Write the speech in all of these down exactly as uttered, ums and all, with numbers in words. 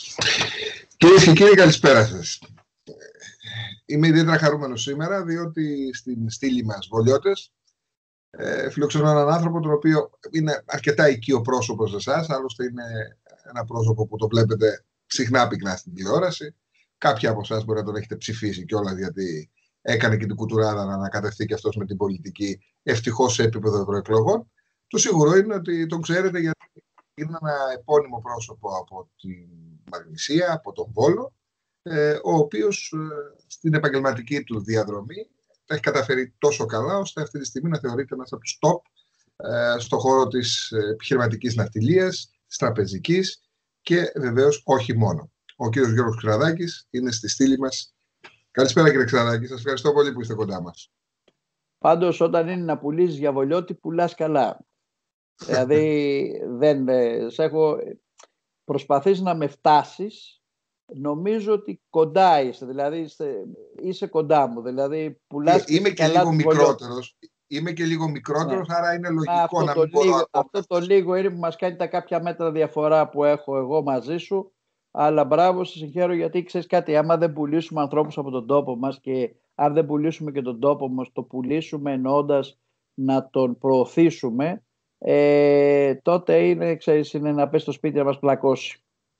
Κυρίες και κύριοι, καλησπέρα σας. Είμαι ιδιαίτερα χαρούμενος σήμερα, διότι στην στήλη μας Βολιώτες ε, φιλοξενώ έναν άνθρωπο τον οποίο είναι αρκετά οικείο πρόσωπο σε εσάς. Άλλωστε είναι ένα πρόσωπο που το βλέπετε συχνά πυκνά στην τηλεόραση. Κάποιοι από εσάς μπορεί να τον έχετε ψηφίσει κιόλας, γιατί έκανε και την κουτουράδα να ανακατευθεί και αυτός με την πολιτική, ευτυχώς σε επίπεδο ευρωεκλογών. Το σίγουρο είναι ότι τον ξέρετε, γιατί είναι ένα επώνυμο πρόσωπο από την Μαγνησία, από τον Βόλο, ε, ο οποίος ε, στην επαγγελματική του διαδρομή τα έχει καταφέρει τόσο καλά, ώστε αυτή τη στιγμή να θεωρείται ένας από τους top ε, στον χώρο της επιχειρηματικής ναυτιλίας, της τραπεζικής και βεβαίως όχι μόνο. Ο κύριος Γιώργος Ξηραδάκης είναι στη στήλη μας. Καλησπέρα, κύριε Ξηραδάκη, σας ευχαριστώ πολύ που είστε κοντά μας. Πάντως, όταν είναι να πουλήσεις για Βολιώτη, πουλάς καλά. Δηλαδή, δεν σε έχω προσπαθήσει να με φτάσεις. Νομίζω ότι κοντά είσαι, δηλαδή είσαι, είσαι κοντά μου. Δηλαδή, πουλάς είμαι και καλά λίγο μικρότερος. Είμαι και λίγο μικρότερος, ναι. Άρα είναι λογικό αυτό να μην μπορώ λίγο, Αυτό το λίγο είναι που μας κάνει τα κάποια μέτρα διαφορά που έχω εγώ μαζί σου. Αλλά μπράβο, σε συγχαίρω, γιατί ξέρεις κάτι, άμα δεν πουλήσουμε ανθρώπους από τον τόπο μας και αν δεν πουλήσουμε και τον τόπο μας, το πουλήσουμε εννοώντας να τον προωθήσουμε, ε, τότε είναι, ξέρεις, είναι να πες στο σπίτι να μας πλακώσει.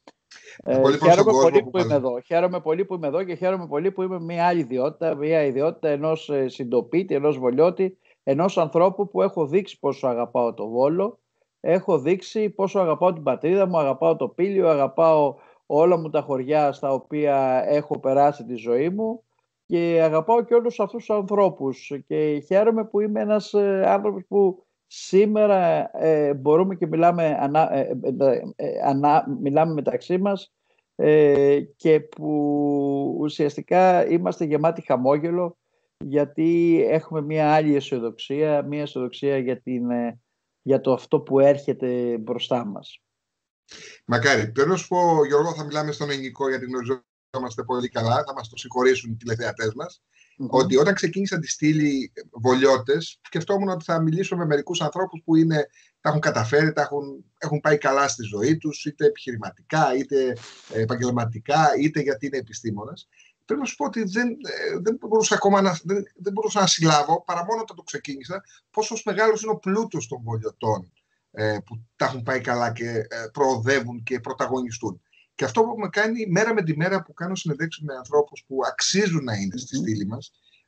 Ε, πολύ χαίρομαι πολύ που, που είμαι εδώ. Χαίρομαι πολύ που είμαι εδώ και χαίρομαι πολύ που είμαι μια άλλη ιδιότητα, μια ιδιότητα ενός συντοπίτη, ενός Βολιώτη, ενός ανθρώπου που έχω δείξει πόσο αγαπάω το Βόλο, έχω δείξει πόσο αγαπάω την πατρίδα μου, αγαπάω το Πήλιο, αγαπάω όλα μου τα χωριά στα οποία έχω περάσει τη ζωή μου και αγαπάω και όλους αυτούς τους ανθρώπους και χαίρομαι που είμαι ένας άνθρωπος που σήμερα ε, μπορούμε και μιλάμε, ανά, ε, ε, ε, ανά, μιλάμε μεταξύ μας ε, και που ουσιαστικά είμαστε γεμάτοι χαμόγελο, γιατί έχουμε μια άλλη αισιοδοξία, μια αισιοδοξία για, την, για το αυτό που έρχεται μπροστά μας. Μακάρι. Θέλω να σου πω, Γιώργο, θα μιλάμε στον ελληνικό, γιατί γνωριζόμαστε πολύ καλά, θα μας το συγχωρήσουν οι τηλεθεατές μας, mm-hmm. ότι όταν ξεκίνησα τη στήλη Βολιώτες, σκεφτόμουν ότι θα μιλήσω με μερικούς ανθρώπους που είναι, τα έχουν καταφέρει, τα έχουν, έχουν πάει καλά στη ζωή τους, είτε επιχειρηματικά, είτε επαγγελματικά, είτε γιατί είναι επιστήμονες. Πρέπει να σου πω ότι δεν, δεν, μπορούσα ακόμα να, δεν, δεν μπορούσα να συλλάβω, παρά μόνο όταν το ξεκίνησα, πόσο μεγάλος είναι ο πλούτος των Βολιωτών που τα έχουν πάει καλά και προοδεύουν και πρωταγωνιστούν. Και αυτό που με κάνει μέρα με τη μέρα που κάνω συνεντεύξεις με ανθρώπους που αξίζουν να είναι στη στήλη μας,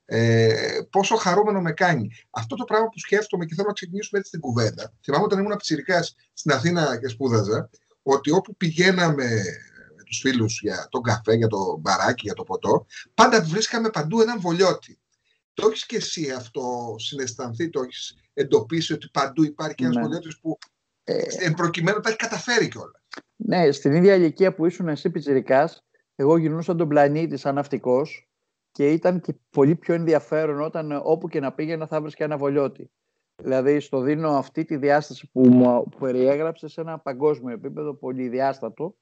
ε, πόσο χαρούμενο με κάνει. Αυτό το πράγμα που σκέφτομαι και θέλω να ξεκινήσουμε έτσι την κουβέντα. Θυμάμαι όταν ήμουν πιτσιρικάς στην Αθήνα και σπούδαζα, ότι όπου πηγαίναμε με τους φίλους για τον καφέ, για το μπαράκι, για το ποτό, πάντα βρίσκαμε παντού έναν Βολιώτη. Το έχεις και εσύ αυτό συναισθανθεί, το έχεις εντοπίσει ότι παντού υπάρχει ένας Βολιώτης που ε, εν προκειμένου τα έχει καταφέρει κιόλας. Ναι, στην ίδια ηλικία που ήσουν εσύ πιτσιρικάς, εγώ γυρνούσα τον πλανήτη σαν ναυτικός και ήταν και πολύ πιο ενδιαφέρον όταν όπου και να πήγαινα θα βρίσκα ένα Βολιώτη. Δηλαδή στο δίνω αυτή τη διάσταση που μου περιέγραψε σε ένα παγκόσμιο επίπεδο, πολυδιάστατο.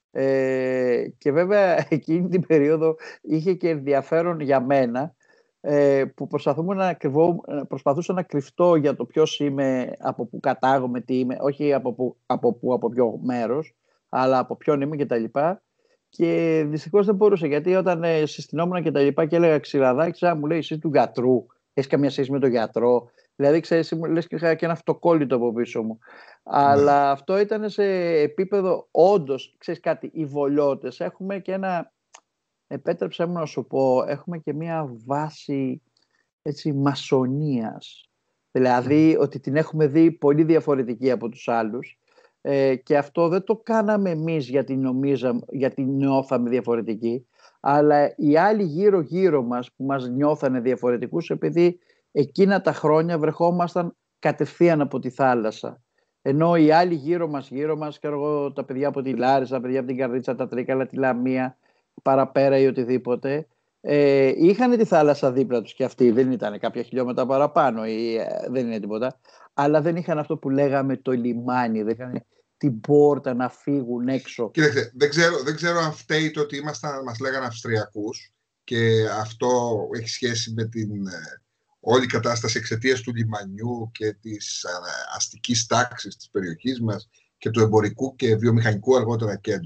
Ε, και βέβαια εκείνη την περίοδο είχε και ενδιαφέρον για μένα, που να κρυβώ, προσπαθούσα να κρυφτώ για το ποιος είμαι, από που κατάγομαι, τι είμαι, όχι από, που, από, που, από ποιο μέρος, αλλά από ποιον είμαι κτλ. Και, και δυστυχώς δεν μπορούσα, γιατί όταν ε, συστηνόμουν και τα λοιπά και έλεγα Ξηραδάκη, μου λέει εσύ του γιατρού, έχεις καμία σχέση με τον γιατρό. Δηλαδή ξέρεις, λες και είχα και ένα αυτοκόλλητο από πίσω μου. Αλλά ναι. Αυτό ήταν σε επίπεδο, όντως, ξέρεις κάτι, οι Βολιώτες έχουμε και ένα. Επέτρεψέ μου να σου πω, έχουμε και μία βάση έτσι, μασονίας. Δηλαδή ότι την έχουμε δει πολύ διαφορετική από τους άλλους ε, και αυτό δεν το κάναμε εμείς γιατί νομίζαμε, γιατί νιώθαμε διαφορετική, αλλά οι άλλοι γύρω γύρω μας που μας νιώθανε διαφορετικούς, επειδή εκείνα τα χρόνια βρεχόμασταν κατευθείαν από τη θάλασσα. Ενώ οι άλλοι γύρω μας, γύρω μας, και εγώ, τα παιδιά από τη Λάρισα, τα παιδιά από την Καρδίτσα, τα Τρίκαλα, τη Λαμία, παραπέρα ή οτιδήποτε, ε, είχαν τη θάλασσα δίπλα τους και αυτοί, δεν ήταν κάποια χιλιόμετρα παραπάνω ή ε, δεν είναι τίποτα, αλλά δεν είχαν αυτό που λέγαμε το λιμάνι, δεν είχαν την πόρτα να φύγουν έξω. Κοίταξε, δεν ξέρω, δεν ξέρω αν φταίει το ότι ήμασταν, μας λέγανε Αυστριακούς και αυτό έχει σχέση με την ε, όλη κατάσταση εξαιτίας του λιμανιού και της ε, αστικής τάξης της περιοχής μας και του εμπορικού και βιομηχανικού αργότερα κέντρου.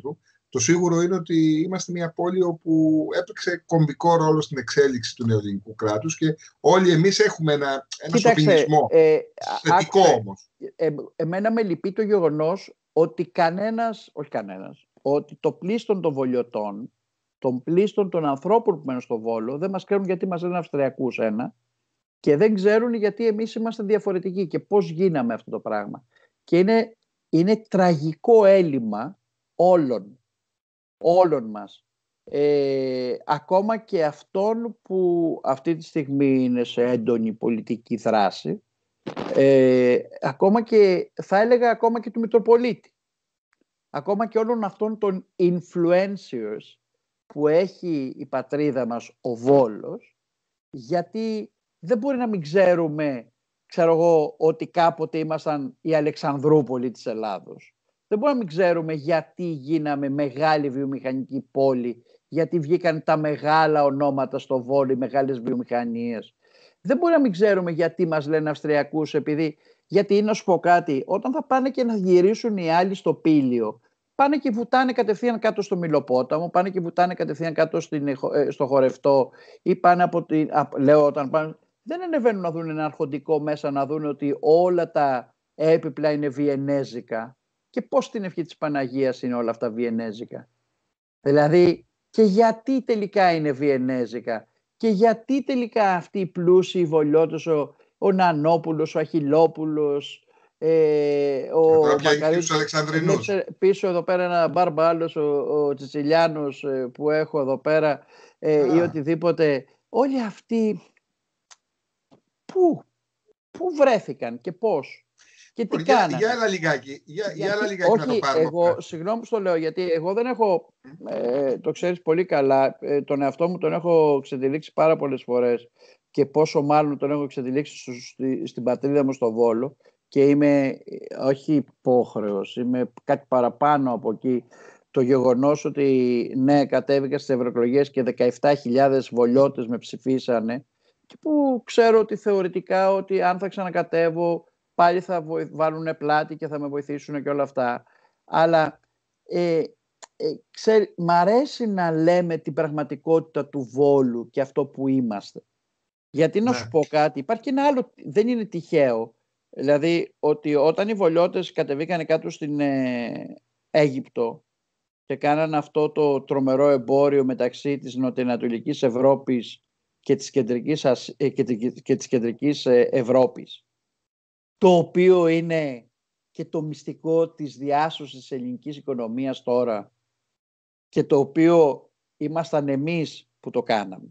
Το σίγουρο είναι ότι είμαστε μια πόλη όπου έπαιξε κομβικό ρόλο στην εξέλιξη του νεοελληνικού κράτους και όλοι εμείς έχουμε ένα, ένα σοφινισμό. Ε, θετικό όμως. Ε, εμένα με λυπεί το γεγονός ότι κανένας, όχι κανένας, ότι το πλείστον των βολιωτών, των πλείστον των ανθρώπων που μένουν στο Βόλο, δεν μας ξέρουν γιατί μας λένε Αυστριακούς ένα και δεν ξέρουν γιατί εμείς είμαστε διαφορετικοί και πώς γίναμε αυτό το πράγμα. Και είναι, είναι τραγικό έλλειμμα όλων, όλων μας. Ε, ακόμα και αυτών που αυτή τη στιγμή είναι σε έντονη πολιτική δράση, ε, ακόμα και θα έλεγα ακόμα και του Μητροπολίτη, ακόμα και όλων αυτών των influencers που έχει η πατρίδα μας ο Βόλος, γιατί δεν μπορεί να μην ξέρουμε, ξέρω εγώ, ότι κάποτε ήμασταν η Αλεξανδρούπολη της Ελλάδος. Δεν μπορεί να μην ξέρουμε γιατί γίναμε μεγάλη βιομηχανική πόλη, γιατί βγήκαν τα μεγάλα ονόματα στο Βόλο, οι μεγάλες βιομηχανίες. Δεν μπορεί να μην ξέρουμε γιατί μας λένε Αυστριακούς, επειδή, γιατί να σου πω κάτι, όταν θα πάνε και να γυρίσουν οι άλλοι στο Πήλιο, πάνε και βουτάνε κατευθείαν κάτω στο Μιλοπόταμο, πάνε και βουτάνε κατευθείαν κάτω στην, στο Χορευτό ή πάνε από την, λέω όταν πάνε, δεν ανεβαίνουν να δουν ένα αρχοντικό μέσα, να δουν ότι όλα τα έπιπλα είναι βιενέζικα και πώς στην ευχή της Παναγίας είναι όλα αυτά βιενέζικα. Δηλαδή, και γιατί τελικά είναι βιενέζικα και γιατί τελικά αυτοί οι πλούσιοι βολιώτες, ο, ο Νανόπουλος, ο Αχιλόπουλος, ε, ο Μακαρίτης, πίσω εδώ πέρα ένα μπάρμπα άλλος, ο, ο Τσιτσιλιάνος ε, που έχω εδώ πέρα ε, ή οτιδήποτε, όλοι αυτοί πού, πού βρέθηκαν και πώς και τι για, κάνανε. Για άλλα λιγάκι, για, για άλλα λιγάκι όχι, να το πάρουμε. Εγώ, συγγνώμη που το λέω, γιατί εγώ δεν έχω, ε, το ξέρεις πολύ καλά, ε, τον εαυτό μου τον έχω ξετυλίξει πάρα πολλές φορές και πόσο μάλλον τον έχω ξετυλίξει στη, στην πατρίδα μου στο Βόλο και είμαι, όχι υπόχρεος, είμαι κάτι παραπάνω από εκεί. Το γεγονός ότι ναι, κατέβηκα στις ευρωεκλογές και δεκαεπτά χιλιάδες βολιώτες με ψηφίσανε και που ξέρω ότι θεωρητικά ότι αν θα ξανακατέβω πάλι θα βάλουν πλάτη και θα με βοηθήσουν και όλα αυτά. Αλλά ε, ε, ξέρει, μ' αρέσει να λέμε την πραγματικότητα του Βόλου και αυτό που είμαστε. Γιατί να ναι. σου πω κάτι, υπάρχει και ένα άλλο, δεν είναι τυχαίο. Δηλαδή ότι όταν οι βολιώτες κατεβήκανε κάτω στην ε, Αίγυπτο και κάνανε αυτό το τρομερό εμπόριο μεταξύ της νοτιοανατολικής Ευρώπης και της κεντρικής, ε, και της κεντρικής ε, Ευρώπης, το οποίο είναι και το μυστικό της διάσωσης της ελληνικής οικονομίας τώρα και το οποίο ήμασταν εμείς που το κάναμε.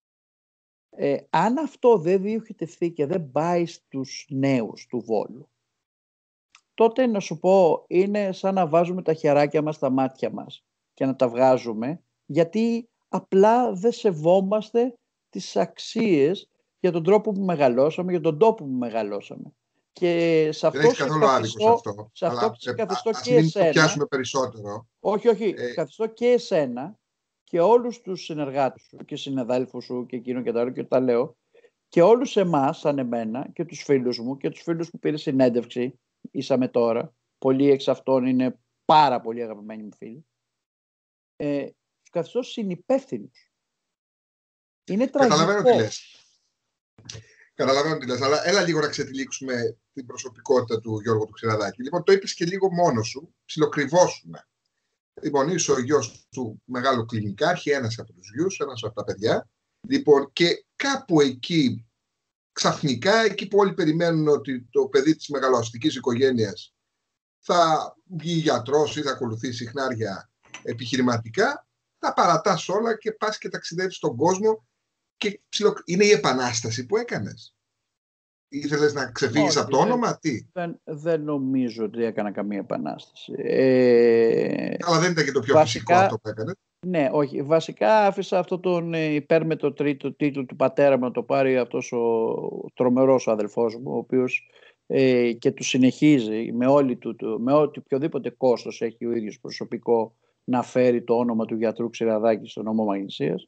Ε, αν αυτό δεν διοχετευθεί και δεν πάει στους νέους του Βόλου, τότε να σου πω είναι σαν να βάζουμε τα χεράκια μας στα μάτια μας και να τα βγάζουμε, γιατί απλά δεν σεβόμαστε τις αξίες για τον τρόπο που μεγαλώσαμε, για τον τόπο που μεγαλώσαμε. Και σε αυτό δεν έχει καθόλου άδικο σε αυτό. Σε αυτό αλλά, καθιστώ ας και μην εσένα. Το πιάσουμε περισσότερο. Όχι, όχι. Ε, καθιστώ και εσένα και όλους τους συνεργάτες σου και συναδέλφους σου και εκείνο και τα άλλο και τα λέω και όλους εμάς σαν εμένα και τους φίλους μου και τους φίλους που πήρε συνέντευξη ήσαμε τώρα. Πολλοί εξ αυτών είναι πάρα πολύ αγαπημένοι μου φίλοι. Ε, τους καθιστώ συνυπεύθυνους. Είναι τραγικό. Καταλαβαίνω τι λες. Καταλαβαίνω τι λες, αλλά έλα λίγο να ξετυλίξουμε την προσωπικότητα του Γιώργου του Ξηραδάκη. Λοιπόν, το είπες και λίγο μόνος σου, ψιλοκρυβόσουνα. Λοιπόν, είσαι ο γιος του μεγάλου κλινικάρχη, ένας από τους γιους, ένας από τα παιδιά. Λοιπόν, και κάπου εκεί, ξαφνικά, εκεί που όλοι περιμένουν ότι το παιδί της μεγαλοαστικής οικογένειας θα βγει γιατρός ή θα ακολουθήσει χνάρια επιχειρηματικά, τα παρατάς όλα και πας και ταξιδεύεις στον κόσμο. Και ψιλο... είναι η επανάσταση που έκανες. Ήθελες να ξεφύγεις Όχι, από το όνομα, τι. Δεν, δεν νομίζω ότι έκανα καμία επανάσταση. Ε, Αλλά δεν ήταν και το πιο βασικά, φυσικό αυτό που έκανες. Ναι, όχι. Βασικά άφησα αυτό τον υπέρμετο τρίτο τίτλο του πατέρα μου να το πάρει αυτός ο τρομερός ο αδελφός μου, ο οποίος ε, και του συνεχίζει με, όλη του, του, με ό,τι οποιοδήποτε κόστος έχει ο ίδιος προσωπικό να φέρει το όνομα του γιατρού Ξηραδάκη στον νόμο Μαγνησίας.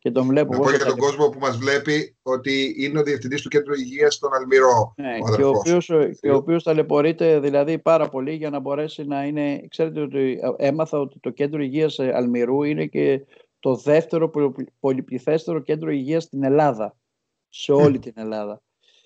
και τον βλέπω. Να πω για τον κόσμο που μας βλέπει ότι είναι ο διευθυντής του Κέντρου Υγείας στον Αλμυρό. Ναι, ο και ο οποίος, και ο ο... οποίος ταλαιπωρείται δηλαδή πάρα πολύ για να μπορέσει να είναι. Ξέρετε ότι έμαθα ότι το Κέντρο Υγείας Αλμυρού είναι και το δεύτερο πολυπληθέστερο κέντρο υγείας στην Ελλάδα. Σε όλη την Ελλάδα.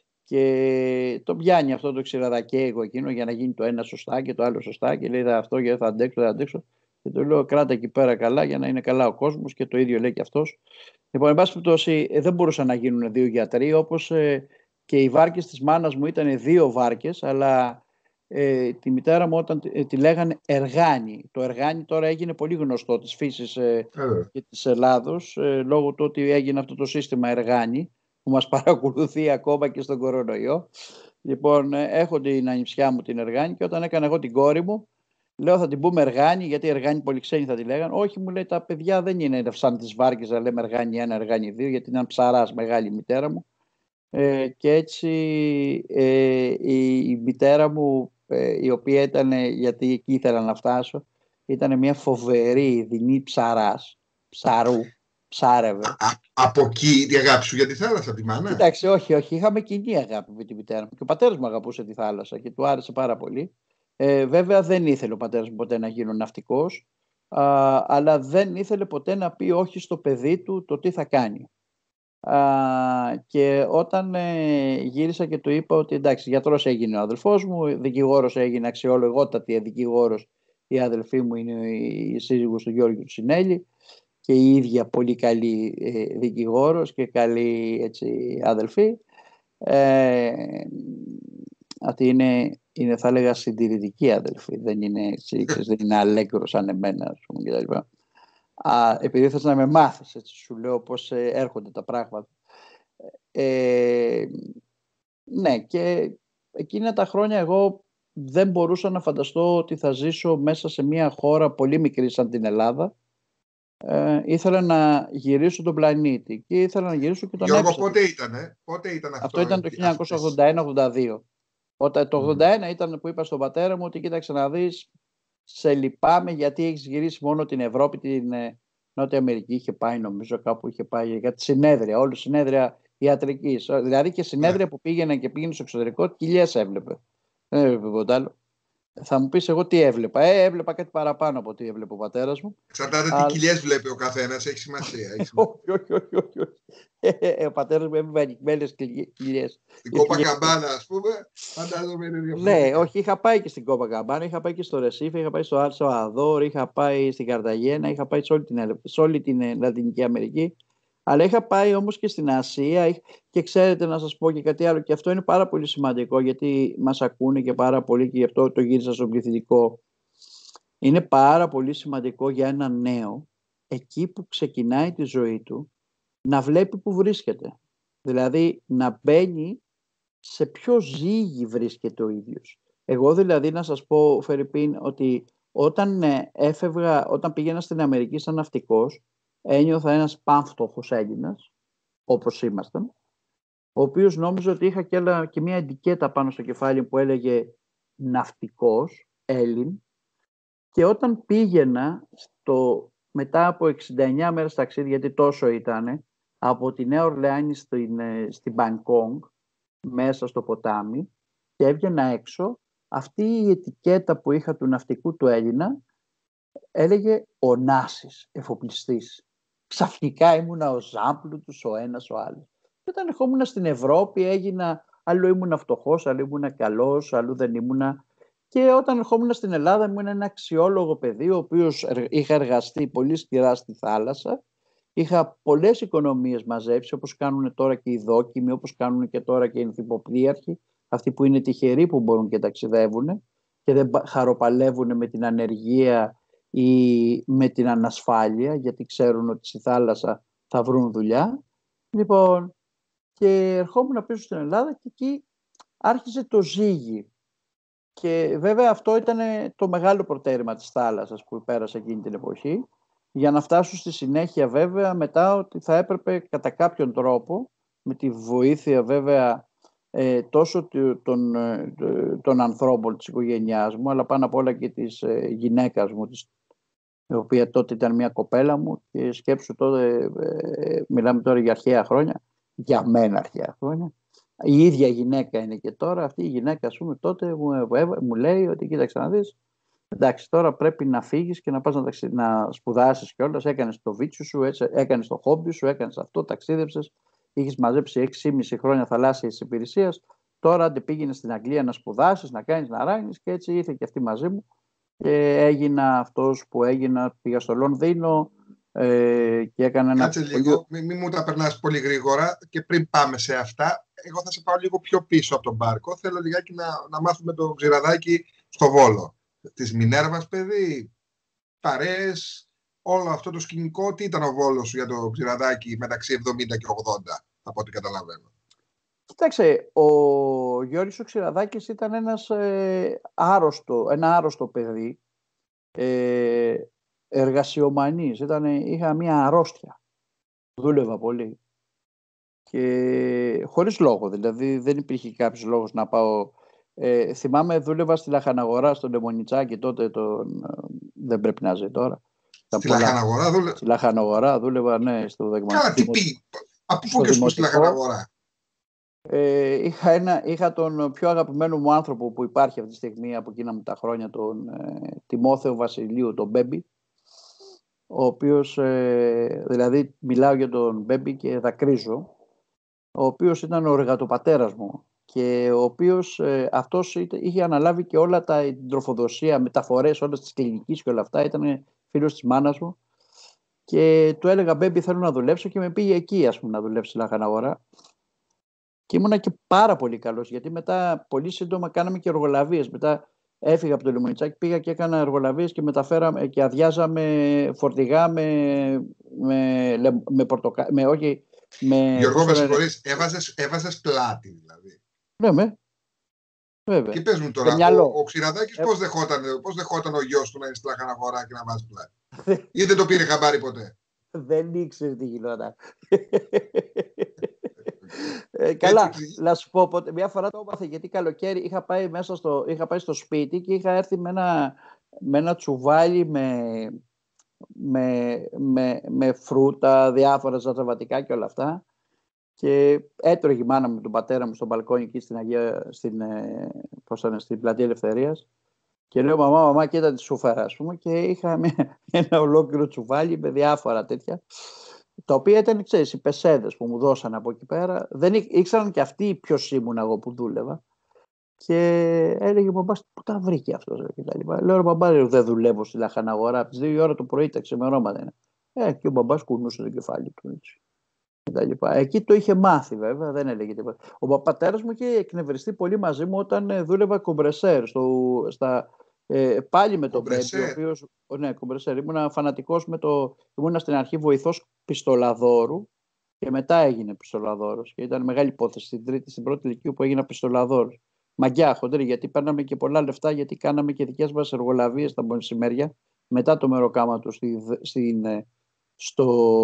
Και το πιάνει αυτό το ξηραδακέικο εκείνο για να γίνει το ένα σωστά και το άλλο σωστά και λέει αυτό γιατί θα αντέξω, θα αντέξω. Και του λέω κράτα εκεί πέρα καλά για να είναι καλά ο κόσμος και το ίδιο λέει και αυτός. Λοιπόν, εν πάση περιπτώσει δεν μπορούσαν να γίνουν δύο γιατροί, όπως ε, και οι βάρκες της μάνας μου ήταν δύο βάρκες, αλλά ε, τη μητέρα μου όταν ε, τη λέγανε Εργάνη. Το Εργάνη τώρα έγινε πολύ γνωστό της φύσης ε, και της Ελλάδος, ε, λόγω του ότι έγινε αυτό το σύστημα Εργάνη που μας παρακολουθεί ακόμα και στον κορονοϊό. Λοιπόν, ε, έχω την ανιψιά μου την Εργάνη και όταν έκανα εγώ την κόρη μου, λέω θα την πούμε Εργάνη, γιατί Εργάνη πολύ ξένοι θα τη λέγανε. Όχι, μου λέει τα παιδιά δεν είναι σαν τις βάρκες να λέμε Εργάνη ένα, Εργάνη δύο, γιατί ήταν ψαράς μεγάλη η μητέρα μου. Ε, και έτσι ε, η, η μητέρα μου, ε, η οποία ήταν, γιατί εκεί ήθελα να φτάσω, ήταν μια φοβερή δεινή ψαράς, ψαρού, ψάρευε. Α, α, από εκεί η αγάπη σου για τη θάλασσα, τη μάνα. Κοιτάξτε, όχι, όχι, είχαμε κοινή αγάπη με τη μητέρα μου και ο πατέρας μου αγαπούσε τη θάλασσα και του άρεσε πάρα πολύ. Ε, βέβαια δεν ήθελε ο πατέρας μου ποτέ να γίνω ναυτικός, α, αλλά δεν ήθελε ποτέ να πει όχι στο παιδί του το τι θα κάνει. Α, και όταν ε, γύρισα και του είπα ότι εντάξει, γιατρός έγινε ο αδελφός μου, δικηγόρος έγινε, αξιολογότατη δικηγόρος η αδελφή μου είναι η σύζυγος του Γιώργου του Συνέλη και η ίδια πολύ καλή ε, δικηγόρος και καλή έτσι, αδελφή. Ε, αυτή είναι, είναι θα έλεγα συντηρητική αδελφή, δεν είναι, δεν είναι αλέγκρο σαν εμένα ας πούμε, κτλ. Α, επειδή θες να με μάθεις, έτσι, σου λέω πώς ε, έρχονται τα πράγματα. Ε, ναι, και εκείνα τα χρόνια εγώ δεν μπορούσα να φανταστώ ότι θα ζήσω μέσα σε μια χώρα πολύ μικρή σαν την Ελλάδα. Ε, ήθελα να γυρίσω τον πλανήτη και ήθελα να γυρίσω και τον Γιώργο, έψαχνα. πότε ήτανε, πότε ήταν αυτό? Αυτό ήταν το χίλια εννιακόσια ογδόντα ένα ογδόντα δύο. Όταν, το ογδόντα ένα mm. ήταν που είπα στον πατέρα μου ότι κοίταξε να δεις, σε λυπάμαι γιατί έχεις γυρίσει μόνο την Ευρώπη, την ε, Νότια Αμερική είχε πάει νομίζω κάπου είχε πάει για τη συνέδρια, όλη συνέδρια ιατρικής. Δηλαδή και συνέδρια yeah. που πήγαινε και πήγαινε στο εξωτερικό, κοιλιές έβλεπε. Δεν έβλεπε ποτέ άλλο. Θα μου πεις εγώ τι έβλεπα. Ε, έβλεπα κάτι παραπάνω από ό,τι έβλεπε ο πατέρας μου. Εξαρτάται τι κοιλιές βλέπει ο καθένας, έχει σημασία. όχι, όχι, όχι, όχι. Ο πατέρας μου έβλεπε ανοιχμένες κοιλιές. Στην Κόπακαμπάνα, ας πούμε, φαντάζομαι είναι διαφορετικά. Ναι, όχι, είχα πάει και στην Κόπακαμπάνα, είχα πάει και στο Ρεσίφε, είχα πάει στο Άλσο Αδόρ, είχα πάει στην Καρταγένα, είχα πάει σε όλη την, σε όλη την Λατινική Αμερική. Αλλά είχα πάει όμως και στην Ασία και ξέρετε να σας πω και κάτι άλλο και αυτό είναι πάρα πολύ σημαντικό γιατί μας ακούνε και πάρα πολύ και γι' αυτό το γύρισα στον πληθυντικό. Είναι πάρα πολύ σημαντικό για ένα νέο εκεί που ξεκινάει τη ζωή του να βλέπει που βρίσκεται. Δηλαδή να μπαίνει σε ποιο ζύγι βρίσκεται ο ίδιος. Εγώ δηλαδή να σας πω Φερρυπίν ότι όταν έφευγα, όταν πήγαινα στην Αμερική σαν ναυτικός ένιωθα ένας πανφτωχός Έλληνας, όπως ήμασταν, ο οποίος νόμιζε ότι είχα και, άλλα, και μια ετικέτα πάνω στο κεφάλι που έλεγε ναυτικός, Έλλην, και όταν πήγαινα στο, μετά από εξήντα εννιά μέρες ταξίδι, γιατί τόσο ήτανε, από τη Νέα Ορλεάνη στην, στην Μπανκόγκ, μέσα στο ποτάμι, και έβγαινα έξω, αυτή η ετικέτα που είχα του ναυτικού του Έλληνα έλεγε Ωνάσης, εφοπλιστής. Ξαφνικά ήμουνα ο Ζάμπλουτος, ο ένας, ο άλλος. Και όταν ερχόμουν στην Ευρώπη έγινα, αλλού ήμουνα φτωχός, αλλού ήμουνα καλός, αλλού δεν ήμουνα. Και όταν ερχόμουν στην Ελλάδα ήμουν ένα αξιόλογο παιδί, ο οποίος είχα εργαστεί πολύ σκληρά στη θάλασσα. Είχα πολλές οικονομίες μαζέψει, όπως κάνουν τώρα και οι δόκιμοι, όπως κάνουν και τώρα και οι νηθυποπλοίαρχοι, αυτοί που είναι τυχεροί που μπορούν και ταξιδεύουν και δεν χαροπαλεύουν με την ανεργία ή με την ανασφάλεια, γιατί ξέρουν ότι στη θάλασσα θα βρουν δουλειά. Λοιπόν, και ερχόμουν πίσω στην Ελλάδα και εκεί άρχισε το ζύγι. Και βέβαια αυτό ήταν το μεγάλο προτέρημα της θάλασσας που πέρασε εκείνη την εποχή, για να φτάσω στη συνέχεια βέβαια μετά ότι θα έπρεπε κατά κάποιον τρόπο, με τη βοήθεια βέβαια ε, τόσο των, των ανθρώπων της οικογένειάς μου, αλλά πάνω απ' όλα και της ε, γυναίκας μου, της η οποία τότε ήταν μια κοπέλα μου και σκέψου τότε, ε, μιλάμε τώρα για αρχαία χρόνια, για μένα αρχαία χρόνια. Η ίδια γυναίκα είναι και τώρα, αυτή η γυναίκα ας πούμε τότε μου, μου λέει ότι κοίταξε να δεις, εντάξει τώρα πρέπει να φύγεις και να πας να, ταξι... να σπουδάσεις κιόλας, έκανες το βίτσιο σου, έτσι, έκανες το χόμπι σου, έκανες αυτό, ταξίδεψες, είχες μαζέψει έξι και μισό χρόνια θαλάσσιας υπηρεσίας, τώρα αντε πήγαινες στην Αγγλία να σπουδάσεις, να κάνεις, να ράνεις και έτσι ήρθε και αυτή μαζί μου. Και έγινα αυτός που έγινα, πήγα στο Λονδίνο ε, και έκανα ένα... Κάτσε λίγο, μην μη μου τα περνάς πολύ γρήγορα και πριν πάμε σε αυτά, εγώ θα σε πάω λίγο πιο πίσω από τον πάρκο. Θέλω λιγάκι να, να μάθουμε το Ξηραδάκι στο Βόλο. Της Μινέρβας, παιδί, παρέες, όλο αυτό το σκηνικό. Τι ήταν ο Βόλος σου για το Ξηραδάκι μεταξύ εβδομήντα και ογδόντα, από ό,τι καταλαβαίνω? Κοίταξε, ο Γιώργης ο Ξηραδάκης ήταν ένας ε, άρρωστο, ένα άρρωστο παιδί, ε, εργασιομανής, ήταν, είχα μια αρρώστια, δούλευα πολύ και χωρίς λόγο, δηλαδή δεν υπήρχε κάποιος λόγος να πάω. Ε, θυμάμαι δούλευα στη Λαχαναγορά, στον Λεμονιτσάκη, τότε τον, δεν πρέπει να ζει τώρα. Στη Λαχαναγορά δούλευα. Στη Λαχαναγορά δούλευα, ναι, στο Δειγματικό. Καλά, τι πει, από πού και ως πού στη Λαχαναγορά? Ε, είχα, ένα, είχα τον πιο αγαπημένο μου άνθρωπο που υπάρχει αυτή τη στιγμή από εκείνα μου τα χρόνια, τον ε, Τιμόθεο Βασιλείου, τον Μπέμπι, ο οποίος, ε, δηλαδή μιλάω για τον Μπέμπι και δακρύζω, ο οποίος ήταν ο εργατοπατέρας μου και ο οποίος ε, αυτός είχε αναλάβει και όλα τα την τροφοδοσία, μεταφορές, όλες τις κλινικές και όλα αυτά, ήταν φίλος της μάνας μου και του έλεγα Μπέμπι θέλω να δουλέψω και με πήγε εκεί ας πούμε να δουλέψει στη Λαχαναγορά. Και ήμουνα και πάρα πολύ καλός, γιατί μετά πολύ σύντομα κάναμε και εργολαβίες. Μετά έφυγα από το Λεμονιτσάκι, πήγα και έκανα εργολαβίες και μεταφέραμε και αδειάζαμε φορτηγά με, με, με πορτοκάλι. Με, όχι, με, Γιώργο, με συγχωρείς, έβαζες, έβαζες πλάτη δηλαδή. Ναι, με. Βέβαια. Και πες μου τώρα, ο, ο Ξηραδάκης ε... πώς, δεχόταν, πώς δεχόταν ο γιος του να είναι στη Λαχαναγορά και να βάζει πλάτη? Ή δεν το πήρε χαμπάρι ποτέ? Δεν ήξερε τι γινόταν. Ε, καλά, να σου πω, μια φορά το έπαθε γιατί καλοκαίρι είχα πάει, μέσα στο, είχα πάει στο σπίτι και είχα έρθει με ένα, με ένα τσουβάλι με, με, με, με φρούτα, διάφορα ζαχαροπλαστικά και όλα αυτά και έτρωγε η μάνα μου τον πατέρα μου στο μπαλκόνι εκεί στην, Αγία, στην, πώς είναι, στην Πλατεία Ελευθερίας και λέω μαμά, μαμά κοίτα τη σούφαρα ας πούμε και είχα μια, ένα ολόκληρο τσουβάλι με διάφορα τέτοια. Τα οποία ήταν, ξέρεις, οι πεσέδες που μου δώσαν από εκεί πέρα. Δεν ή, ήξεραν και αυτοί ποιος ήμουν εγώ που δούλευα. Και έλεγε ο μπαμπάς, πού τα βρήκε αυτός και τα λοιπά. Λέω, μπαμπά, δεν δουλεύω στη Λαχαναγορά. Από τις δύο η ώρα το πρωί τα ξημερώματα είναι. Ε, και ο μπαμπάς κουνούσε το κεφάλι του έτσι. Και τα λοιπά. Εκεί το είχε μάθει βέβαια, δεν έλεγε τίποτα. Ο πατέρας μου είχε εκνευριστεί πολύ μαζί μου όταν δούλευα κομπρεσέρ στο, στα. Ε, πάλι με τον Μπέμπι, ο οποίος, ναι, κομπρεσέρ, ήμουνα φανατικός με το, ήμουνα στην αρχή βοηθός πιστολαδόρου και μετά έγινε πιστολαδόρος και ήταν μεγάλη υπόθεση στην, τρίτη, στην πρώτη ηλικία που έγινα πιστολαδόρος. Μαγκιά χοντρή, γιατί παίρναμε και πολλά λεφτά, γιατί κάναμε και δικές μας εργολαβίες τα μεσημέρια μετά το μεροκάμα του στη, στην, στο,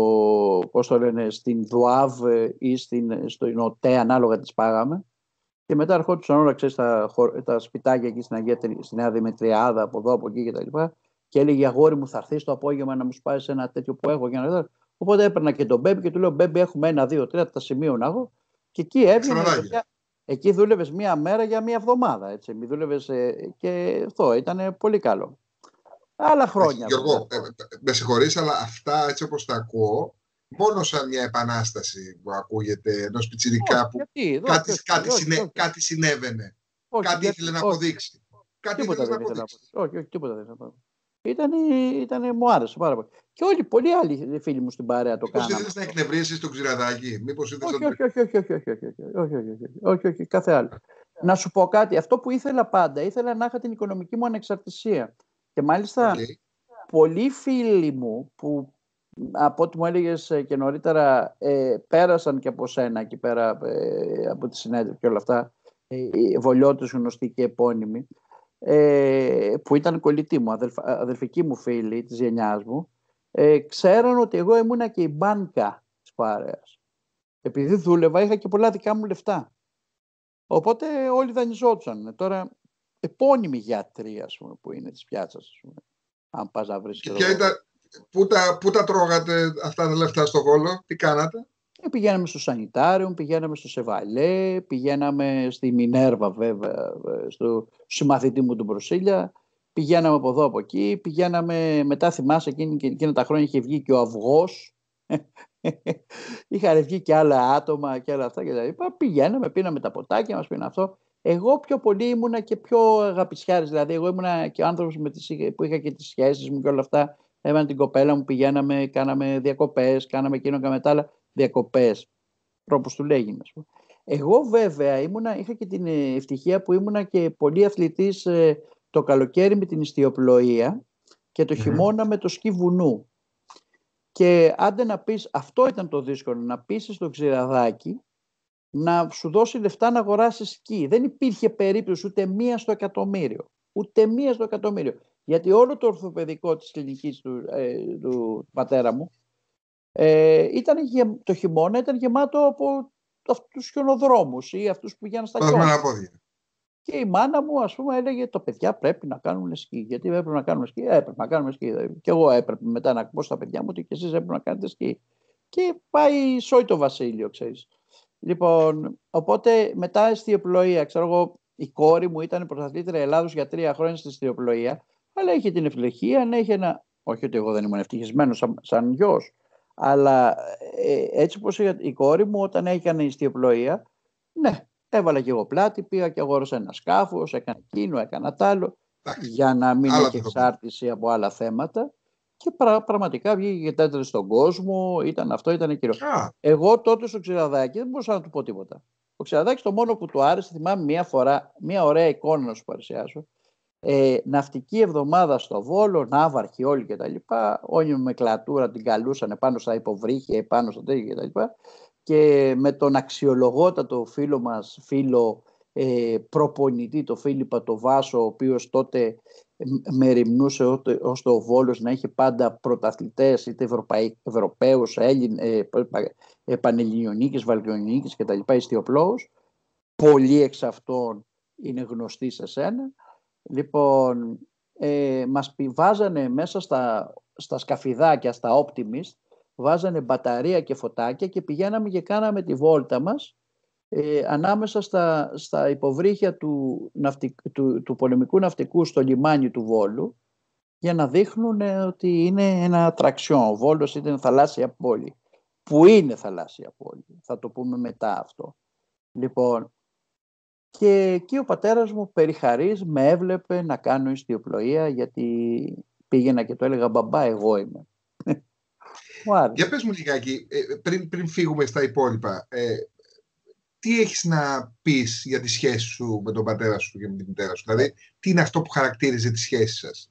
πώς το λένε, στην ΔΟΑΒ ή στην, στο ΙΝΟΤΕ, ανάλογα τις πάγαμε. Και μετά ερχόντουσαν όλα, ξέρεις, τα, τα σπιτάκια εκεί στην, Αγία, στην Νέα Δημητριάδα, από εδώ, από εκεί κτλ. Και, και έλεγε αγόρι μου, θα έρθει το απόγευμα να μου σπάσει ένα τέτοιο που έχω. Για να... Οπότε έπαιρνα και τον Μπέμπι και του λέω: Μπέμπι, έχουμε ένα, δύο, τρία, τα σημείωνα εγώ. Και εκεί έβγαινε. Εκεί δούλευε μία μέρα για μία εβδομάδα. Έτσι. Μη δούλευες, ε, και αυτό ήταν πολύ καλό. Άλλα χρόνια. Γιώργο, ε, με συγχωρείς, αλλά αυτά έτσι όπως τα ακούω, μόνο σαν μια επανάσταση που ακούγεται ενός πιτσιρικά που γιατί, εδώ, κάτι, όχι, κάτι, όχι, συνέ, όχι. κάτι συνέβαινε. Όχι, κάτι ήθελε να αποδείξει. Κάτι ήθελε να αποδείξει. Όχι, όχι, τίποτα δεν ήθελε. Ήτανε, ήτανε, μου άρεσε πάρα πολύ. Και όλοι, πολλοί άλλοι φίλοι μου στην παρέα το κάνανε. Μήπως ήθελες να εκνευρίσεις τον Ξηραδάκη? Μήπως ήθελες όχι, όχι, όχι, όχι, όχι, όχι, όχι, όχι, όχι, όχι, όχι, κάθε άλλο. Να σου πω κάτι, αυτό που ήθελα πάντα, ήθελα να είχα την οικονομική μου ανεξαρτησία. Και μάλιστα okay. πολλοί φίλοι μου που από ό,τι μου έλεγες και νωρίτερα ε, πέρασαν και από σένα εκεί πέρα ε, από τη συνέντευξη και όλα αυτά, ε, Βολιώτες γνωστοί και επώνυμοι, ε, που ήταν κολλητοί μου, αδελφ, αδελφικοί μου φίλοι της γενιάς μου, ε, ξέραν ότι εγώ ήμουνα και η μπάνκα της παρέας. Επειδή δούλευα είχα και πολλά δικά μου λεφτά. Οπότε όλοι δανειζόντουσαν. Τώρα επώνυμοι γιατροί, ας πούμε, που είναι της πιάτσας, ας πούμε. Αν πας να βρεις. Και ποια ήταν, πού, τα, πού τα τρώγατε αυτά τα λεφτά στο Βόλο, τι κάνατε? Ε, πηγαίναμε στο Σανιτάριο, πηγαίναμε στο Σεβαλέ, πηγαίναμε στη Μινέρβα βέβαια, στο συμμαθητή μου του Μπροσίλια. Πηγαίναμε από εδώ από εκεί, πηγαίναμε μετά, θυμάσαι εκείνη, εκείνα τα χρόνια είχε βγει και ο Αυγός. Είχαν βγει και άλλα άτομα και άλλα αυτά και τα λοιπά. Πηγαίναμε, πίναμε τα ποτάκια μας, πίναμε αυτό. Εγώ πιο πολύ ήμουνα και πιο αγαπησιάρης, δηλαδή εγώ ήμουνα και ο άνθρωπος με τις, που είχα και τις σχέσεις μου και όλα αυτά. Έβαλα την κοπέλα μου, πηγαίναμε, κάναμε διακοπές, κάναμε εκείνο και μετά άλλα διακοπές. Τρόπος του λέγει. Εγώ βέβαια ήμουνα, είχα και την ευτυχία που ήμουνα και πολύ αθλητής ε, το καλοκαίρι με την ιστιοπλοεία και το mm-hmm. χειμώνα με το σκι βουνού. Και άντε να πεις, αυτό ήταν το δύσκολο, να πείσεις το Ξηραδάκι να σου δώσει λεφτά να αγοράσει σκι. Δεν υπήρχε περίπτωση ούτε μία στο εκατομμύριο. Ούτε μία στο εκατομμύριο. Γιατί όλο το ορθοπαιδικό της κλινικής του, ε, του πατέρα μου ε, ήταν, το χειμώνα ήταν γεμάτο από αυτούς τους χιονοδρόμους ή αυτούς που πηγαίναν στα χιόνια. Και η μάνα μου, ας πούμε, έλεγε: τα παιδιά πρέπει να κάνουν σκι. Γιατί έπρεπε να κάνουμε σκι, έπρεπε να κάνουμε σκι. Και εγώ έπρεπε μετά να πω στα παιδιά μου ότι και εσείς έπρεπε να κάνετε σκι. Και πάει σόι το βασίλειο, ξέρεις. Λοιπόν, οπότε μετά ιστιοπλοεία, ξέρω εγώ, η κόρη μου ήταν πρωταθλήτρια Ελλάδος για τρία χρόνια στη ιστιοπλοεία, αλλά είχε την ευτυχία να είχε ένα. Όχι ότι εγώ δεν ήμουν ευτυχισμένος σαν, σαν γιος, αλλά ε, έτσι όπως η κόρη μου όταν έκανε ιστιοπλοεία, ναι. Έβαλα και εγώ πλάτη, πήγα και αγόρασα ένα σκάφος, έκανα εκείνο, έκανα τ' άλλο, για να μην έχει εξάρτηση από άλλα θέματα. Και πρα, πραγματικά βγήκε και τέτοιο στον κόσμο, ήταν αυτό, ήταν κύριο. Ah. Εγώ τότε στο Ξηραδάκι δεν μπορούσα να του πω τίποτα. Ο Ξηραδάκης το μόνο που του άρεσε, θυμάμαι μία φορά, μία ωραία εικόνα να σου παρουσιάσω. Ε, ναυτική εβδομάδα στο Βόλο, ναύαρχοι όλοι κτλ. Όλοι με κλατούρα την καλούσαν πάνω στα υποβρύχια, πάνω στο τέτοιο κτλ. Και με τον αξιολογότατο φίλο μας, φίλο ε, προπονητή, το Φίλιππα το Βάσο, ο οποίος τότε μεριμνούσε ώστε ο Βόλος να έχει πάντα πρωταθλητές, είτε Ευρωπαϊ, Ευρωπαίους, Έλλην, ε, ε, Πανελληνιονίκες, Βαλκανονίκες κτλ. Ιστιοπλώους. Πολλοί εξ αυτών είναι γνωστοί σε σένα. Λοιπόν, ε, μας βάζανε μέσα στα, στα σκαφιδάκια, στα Optimist, βάζανε μπαταρία και φωτάκια και πηγαίναμε και κάναμε τη βόλτα μας ε, ανάμεσα στα, στα υποβρύχια του, ναυτικ, του, του πολεμικού ναυτικού στο λιμάνι του Βόλου για να δείχνουν ε, ότι είναι ένα ατραξιόν. Ο Βόλος ήταν θαλάσσια πόλη. Που είναι θαλάσσια πόλη. Θα το πούμε μετά αυτό. Λοιπόν, και εκεί ο πατέρας μου περιχαρής με έβλεπε να κάνω ιστιοπλοεία γιατί πήγαινα και το έλεγα μπαμπά εγώ είμαι. Για πες μου λιγάκι, πριν, πριν φύγουμε στα υπόλοιπα, ε, τι έχεις να πεις για τη σχέση σου με τον πατέρα σου και με την μητέρα σου? Δηλαδή, τι είναι αυτό που χαρακτήριζε τη σχέση σας?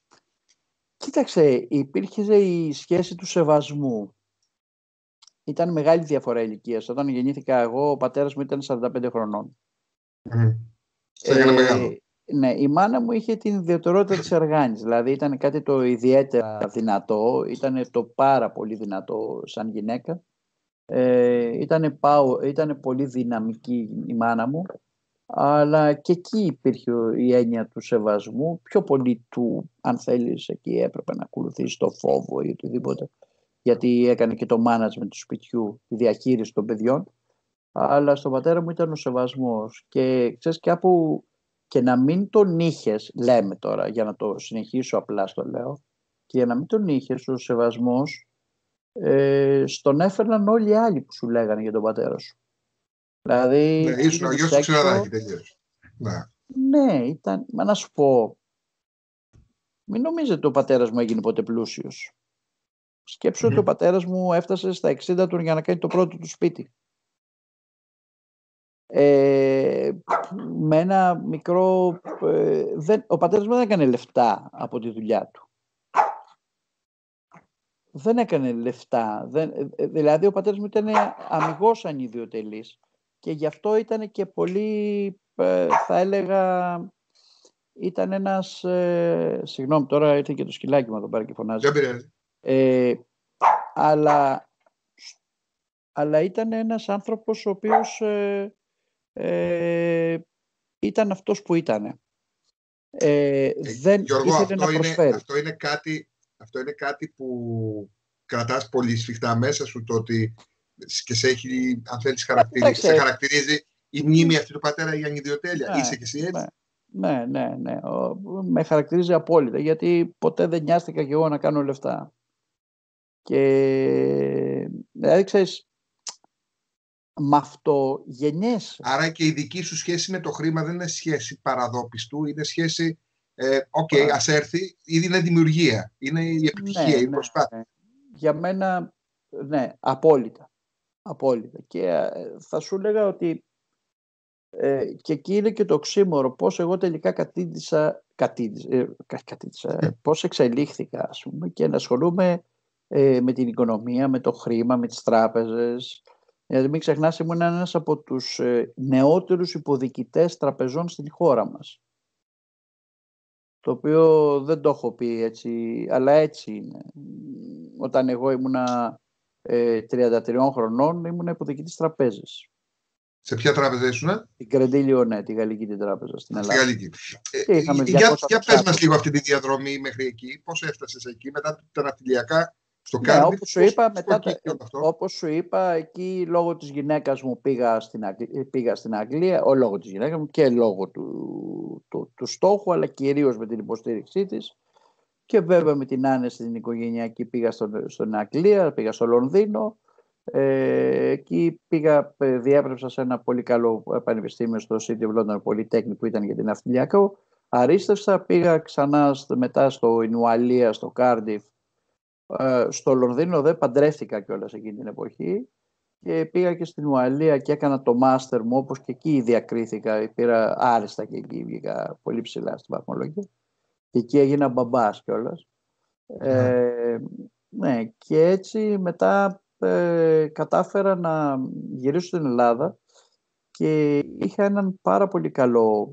Κοίταξε, υπήρχε η σχέση του σεβασμού. Ήταν μεγάλη διαφορά ηλικίας. Όταν γεννήθηκα εγώ, ο πατέρας μου ήταν σαράντα πέντε χρονών. Mm. Σε έκανε ε, μεγάλο. Ναι, η μάνα μου είχε την ιδιαιτερότητα της εργάνης. Δηλαδή ήταν κάτι το ιδιαίτερα δυνατό. Ήταν το πάρα πολύ δυνατό σαν γυναίκα. Ε, ήταν, πάω, ήταν πολύ δυναμική η μάνα μου. Αλλά και εκεί υπήρχε η έννοια του σεβασμού. Πιο πολύ του, αν θέλεις, εκεί έπρεπε να ακολουθήσει το φόβο ή οτιδήποτε. Γιατί έκανε και το management του σπιτιού, τη διαχείριση των παιδιών. Αλλά στον πατέρα μου ήταν ο σεβασμός. Και ξέρεις, κάπου και να μην τον είχες, λέμε τώρα, για να το συνεχίσω απλά στο λέω, και για να μην τον είχες ο σεβασμός, ε, στον έφερναν όλοι οι άλλοι που σου λέγανε για τον πατέρα σου. Δηλαδή, ναι, ήσουν ο γιος του Ξηραδάκη τελείως. Ναι. Ναι, ήταν, μα να σου πω, μην νομίζετε ότι ο πατέρας μου έγινε ποτέ πλούσιος. Σκέψου mm-hmm. ότι ο πατέρας μου έφτασε στα εξήντα του για να κάνει το πρώτο του σπίτι. Ε, με ένα μικρό ε, δεν, ο πατέρας μου δεν έκανε λεφτά από τη δουλειά του, δεν έκανε λεφτά δεν, δηλαδή ο πατέρας μου ήταν αμιγώς ανιδιοτελής και γι' αυτό ήταν και πολύ ε, θα έλεγα ήταν ένας ε, συγγνώμη τώρα ήρθε και το σκυλάκι μου εδώ πέρα και φωνάζει ε, αλλά αλλά ήταν ένας άνθρωπος ο οποίος ε, Ε, ήταν αυτός που ήταν. ε, Ε, δεν Γιώργο, ήθελε αυτό να είναι, προσφέρει. αυτό, είναι κάτι, αυτό είναι κάτι που κρατάς πολύ σφιχτά μέσα σου, το ότι και σε έχει, αν θέλεις, χαρακτηρι... σε Κοίταξε, χαρακτηρίζει η μνήμη αυτή του πατέρα, η ανιδιοτέλεια. ναι, Είσαι και εσύ ναι, έτσι? ναι, ναι, ναι. Ο- με χαρακτηρίζει απόλυτα, γιατί ποτέ δεν νοιάστηκα κι εγώ να κάνω λεφτά. Και δηλαδή, ξέρεις, με αυτό γεννιέσαι. Άρα και η δική σου σχέση με το χρήμα δεν είναι σχέση παραδόπιστου, είναι σχέση, ε, οκ, Πα- ας έρθει, ήδη είναι δημιουργία, είναι η επιτυχία, Ναι, η ναι, προσπάθεια. ναι. Για μένα, ναι, απόλυτα. Απόλυτα. Και ε, θα σου έλεγα ότι ε, και εκεί είναι και το οξύμορο, πώς εγώ τελικά κατήντησα, κατήντησα, ε, κα- κατήντησα, ε, πώς εξελίχθηκα, ας πούμε, και να ασχολούμαι ε, με την οικονομία, με το χρήμα, με τις τράπεζες. Δηλαδή μην ξεχνάς, ήμουν ένας από τους ε, νεότερους υποδιοικητές τραπεζών στην χώρα μας. Το οποίο δεν το έχω πει έτσι, αλλά έτσι είναι. Όταν εγώ ήμουνα ε, τριάντα τριών χρονών, ήμουνα υποδιοικητής τραπέζας. Σε ποια τράπεζα ήσουν? Την Credit ναι, τη Γαλλική την τράπεζα στην Στη Ελλάδα. Γαλλική. Ε, Και είχαμε για, διακόσια για πες μας τεσσάρων. λίγο αυτή τη διαδρομή μέχρι εκεί, πώς έφτασες εκεί, μετά τα ναυτιλιακά στο Ναι, Κάρντιφ, όπως σου πώς, είπα, πώς μετά, τα- προκύπτει όλο αυτό? όπως σου είπα, εκεί λόγω της γυναίκας μου πήγα στην, Αγγλία, πήγα στην Αγγλία, ο λόγω της γυναίκας μου και λόγω του, του, του στόχου, αλλά κυρίως με την υποστήριξή της. Και βέβαια με την άνεση την οικογενειακή πήγα στον, στον Αγγλία, πήγα στο Λονδίνο. Ε, εκεί πήγα, ε, διέπρεψα σε ένα πολύ καλό πανεπιστήμιο στο City of London Polytechnic που ήταν για την ναυτιλιακό. Αρίστευσα, πήγα ξανά στο- μετά στο Ινουαλία, στο Κάρντιφ. Ε, στο Λονδίνο δεν παντρεύτηκα κιόλας εκείνη την εποχή και πήγα και στην Ουαλία και έκανα το μάστερ μου, όπως και εκεί διακρίθηκα, πήρα άριστα και εκεί βγήκα πολύ ψηλά στην βαθμολογία και εκεί έγινα μπαμπάς κιόλας. Α, Ε, ναι, και έτσι μετά ε, κατάφερα να γυρίσω στην Ελλάδα και είχα έναν πάρα πολύ καλό...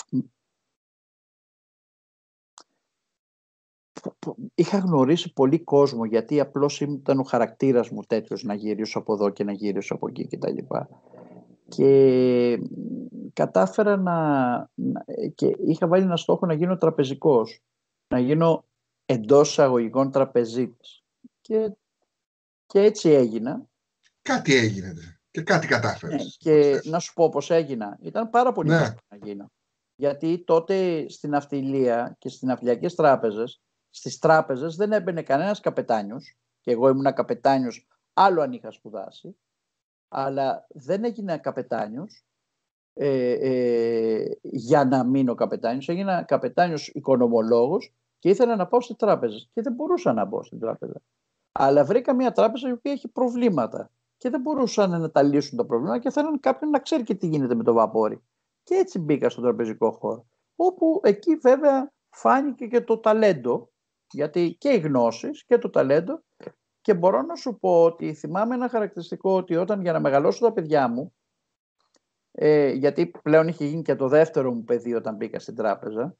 Είχα γνωρίσει πολύ κόσμο, γιατί απλώς ήταν ο χαρακτήρας μου τέτοιος να γυρίσω από εδώ και να γυρίσω από εκεί κτλ. Και κατάφερα να, να- και είχα βάλει ένα στόχο να γίνω τραπεζικός, να γίνω εντός εισαγωγικών τραπεζίτης. Και, και έτσι έγινα. κάτι έγινε και κάτι Ναι, κατάφερες. και να σου πω πώς έγινα. Ήταν πάρα πολύ Ναι, δύσκολο να γίνω. Γιατί τότε στην ναυτιλία και στις ναυτιλιακές τράπεζες, στις τράπεζες δεν έμπαινε κανένας καπετάνιος, και εγώ ήμουν καπετάνιος άλλο αν είχα σπουδάσει, αλλά δεν έγινα καπετάνιος ε, ε, για να μείνω καπετάνιος. Έγινα καπετάνιος οικονομολόγος και ήθελα να πάω στις τράπεζες και δεν μπορούσα να μπω στην τράπεζα. Αλλά βρήκα μια τράπεζα η οποία έχει προβλήματα και δεν μπορούσαν να τα λύσουν τα προβλήματα και θέλουν κάποιον να ξέρει και τι γίνεται με το βαπόρι. Και έτσι μπήκα στον τραπεζικό χώρο. Όπου εκεί βέβαια φάνηκε και το ταλέντο, γιατί και οι γνώσεις και το ταλέντο. Και μπορώ να σου πω ότι θυμάμαι ένα χαρακτηριστικό, ότι όταν για να μεγαλώσω τα παιδιά μου, ε, γιατί πλέον είχε γίνει και το δεύτερο μου παιδί όταν μπήκα στην τράπεζα,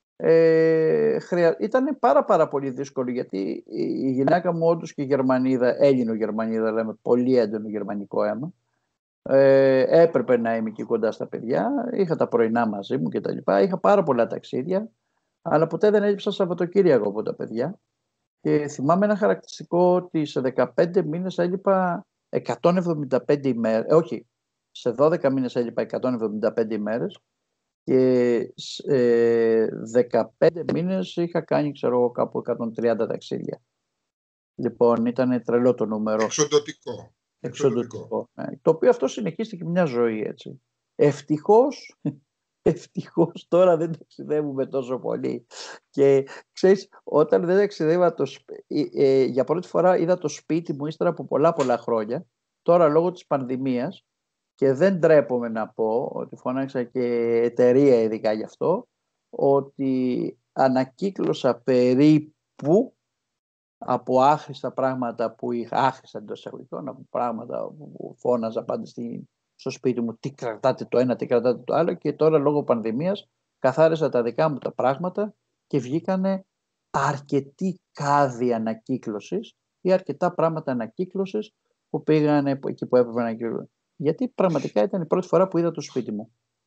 ε, χρεια... ήταν πάρα πάρα πολύ δύσκολο, γιατί η γυναίκα μου όντως και Γερμανίδα, Έλληνο-Γερμανίδα, λέμε πολύ έντονο γερμανικό αίμα, ε, έπρεπε να είμαι εκεί κοντά στα παιδιά, είχα τα πρωινά μαζί μου κτλ. Είχα πάρα πολλά ταξίδια, αλλά ποτέ δεν έλειψα Σαββατοκύριακο από τα παιδιά. Και θυμάμαι ένα χαρακτηριστικό, ότι σε δεκαπέντε μήνες έλειπα εκατόν εβδομήντα πέντε ημέρες, ε, όχι, σε δώδεκα μήνες έλειπα εκατόν εβδομήντα πέντε ημέρες και ε, δεκαπέντε μήνες είχα κάνει, ξέρω εγώ, κάπου εκατόν τριάντα ταξίδια. Λοιπόν, ήταν τρελό το νούμερο. εξοντωτικό. Εξοντωτικό. Εξοντωτικό. Ναι. Το οποίο αυτό συνεχίστηκε μια ζωή, έτσι. Ευτυχώς, ευτυχώς τώρα δεν ταξιδεύουμε τόσο πολύ. Και ξέρεις, όταν δεν ταξιδεύα το σπ- ε, ε, για πρώτη φορά είδα το σπίτι μου ύστερα από πολλά πολλά χρόνια, τώρα λόγω της πανδημίας, και δεν τρέπομαι να πω ότι φώναξα και εταιρεία ειδικά γι' αυτό, ότι ανακύκλωσα περίπου από άχρηστα πράγματα που είχα, άχρηστα εντός εισαγωγικών, από πράγματα που φώναζα πάντα στη, στο σπίτι μου, τι κρατάτε το ένα, τι κρατάτε το άλλο, και τώρα λόγω πανδημίας καθάρισα τα δικά μου τα πράγματα και βγήκανε αρκετοί κάδοι ανακύκλωσης ή αρκετά πράγματα ανακύκλωσης που πήγανε εκεί που έπρεπε να ανακύκλωσαν. Γιατί πραγματικά ήταν η πρώτη φορά που είδα το σπίτι μου.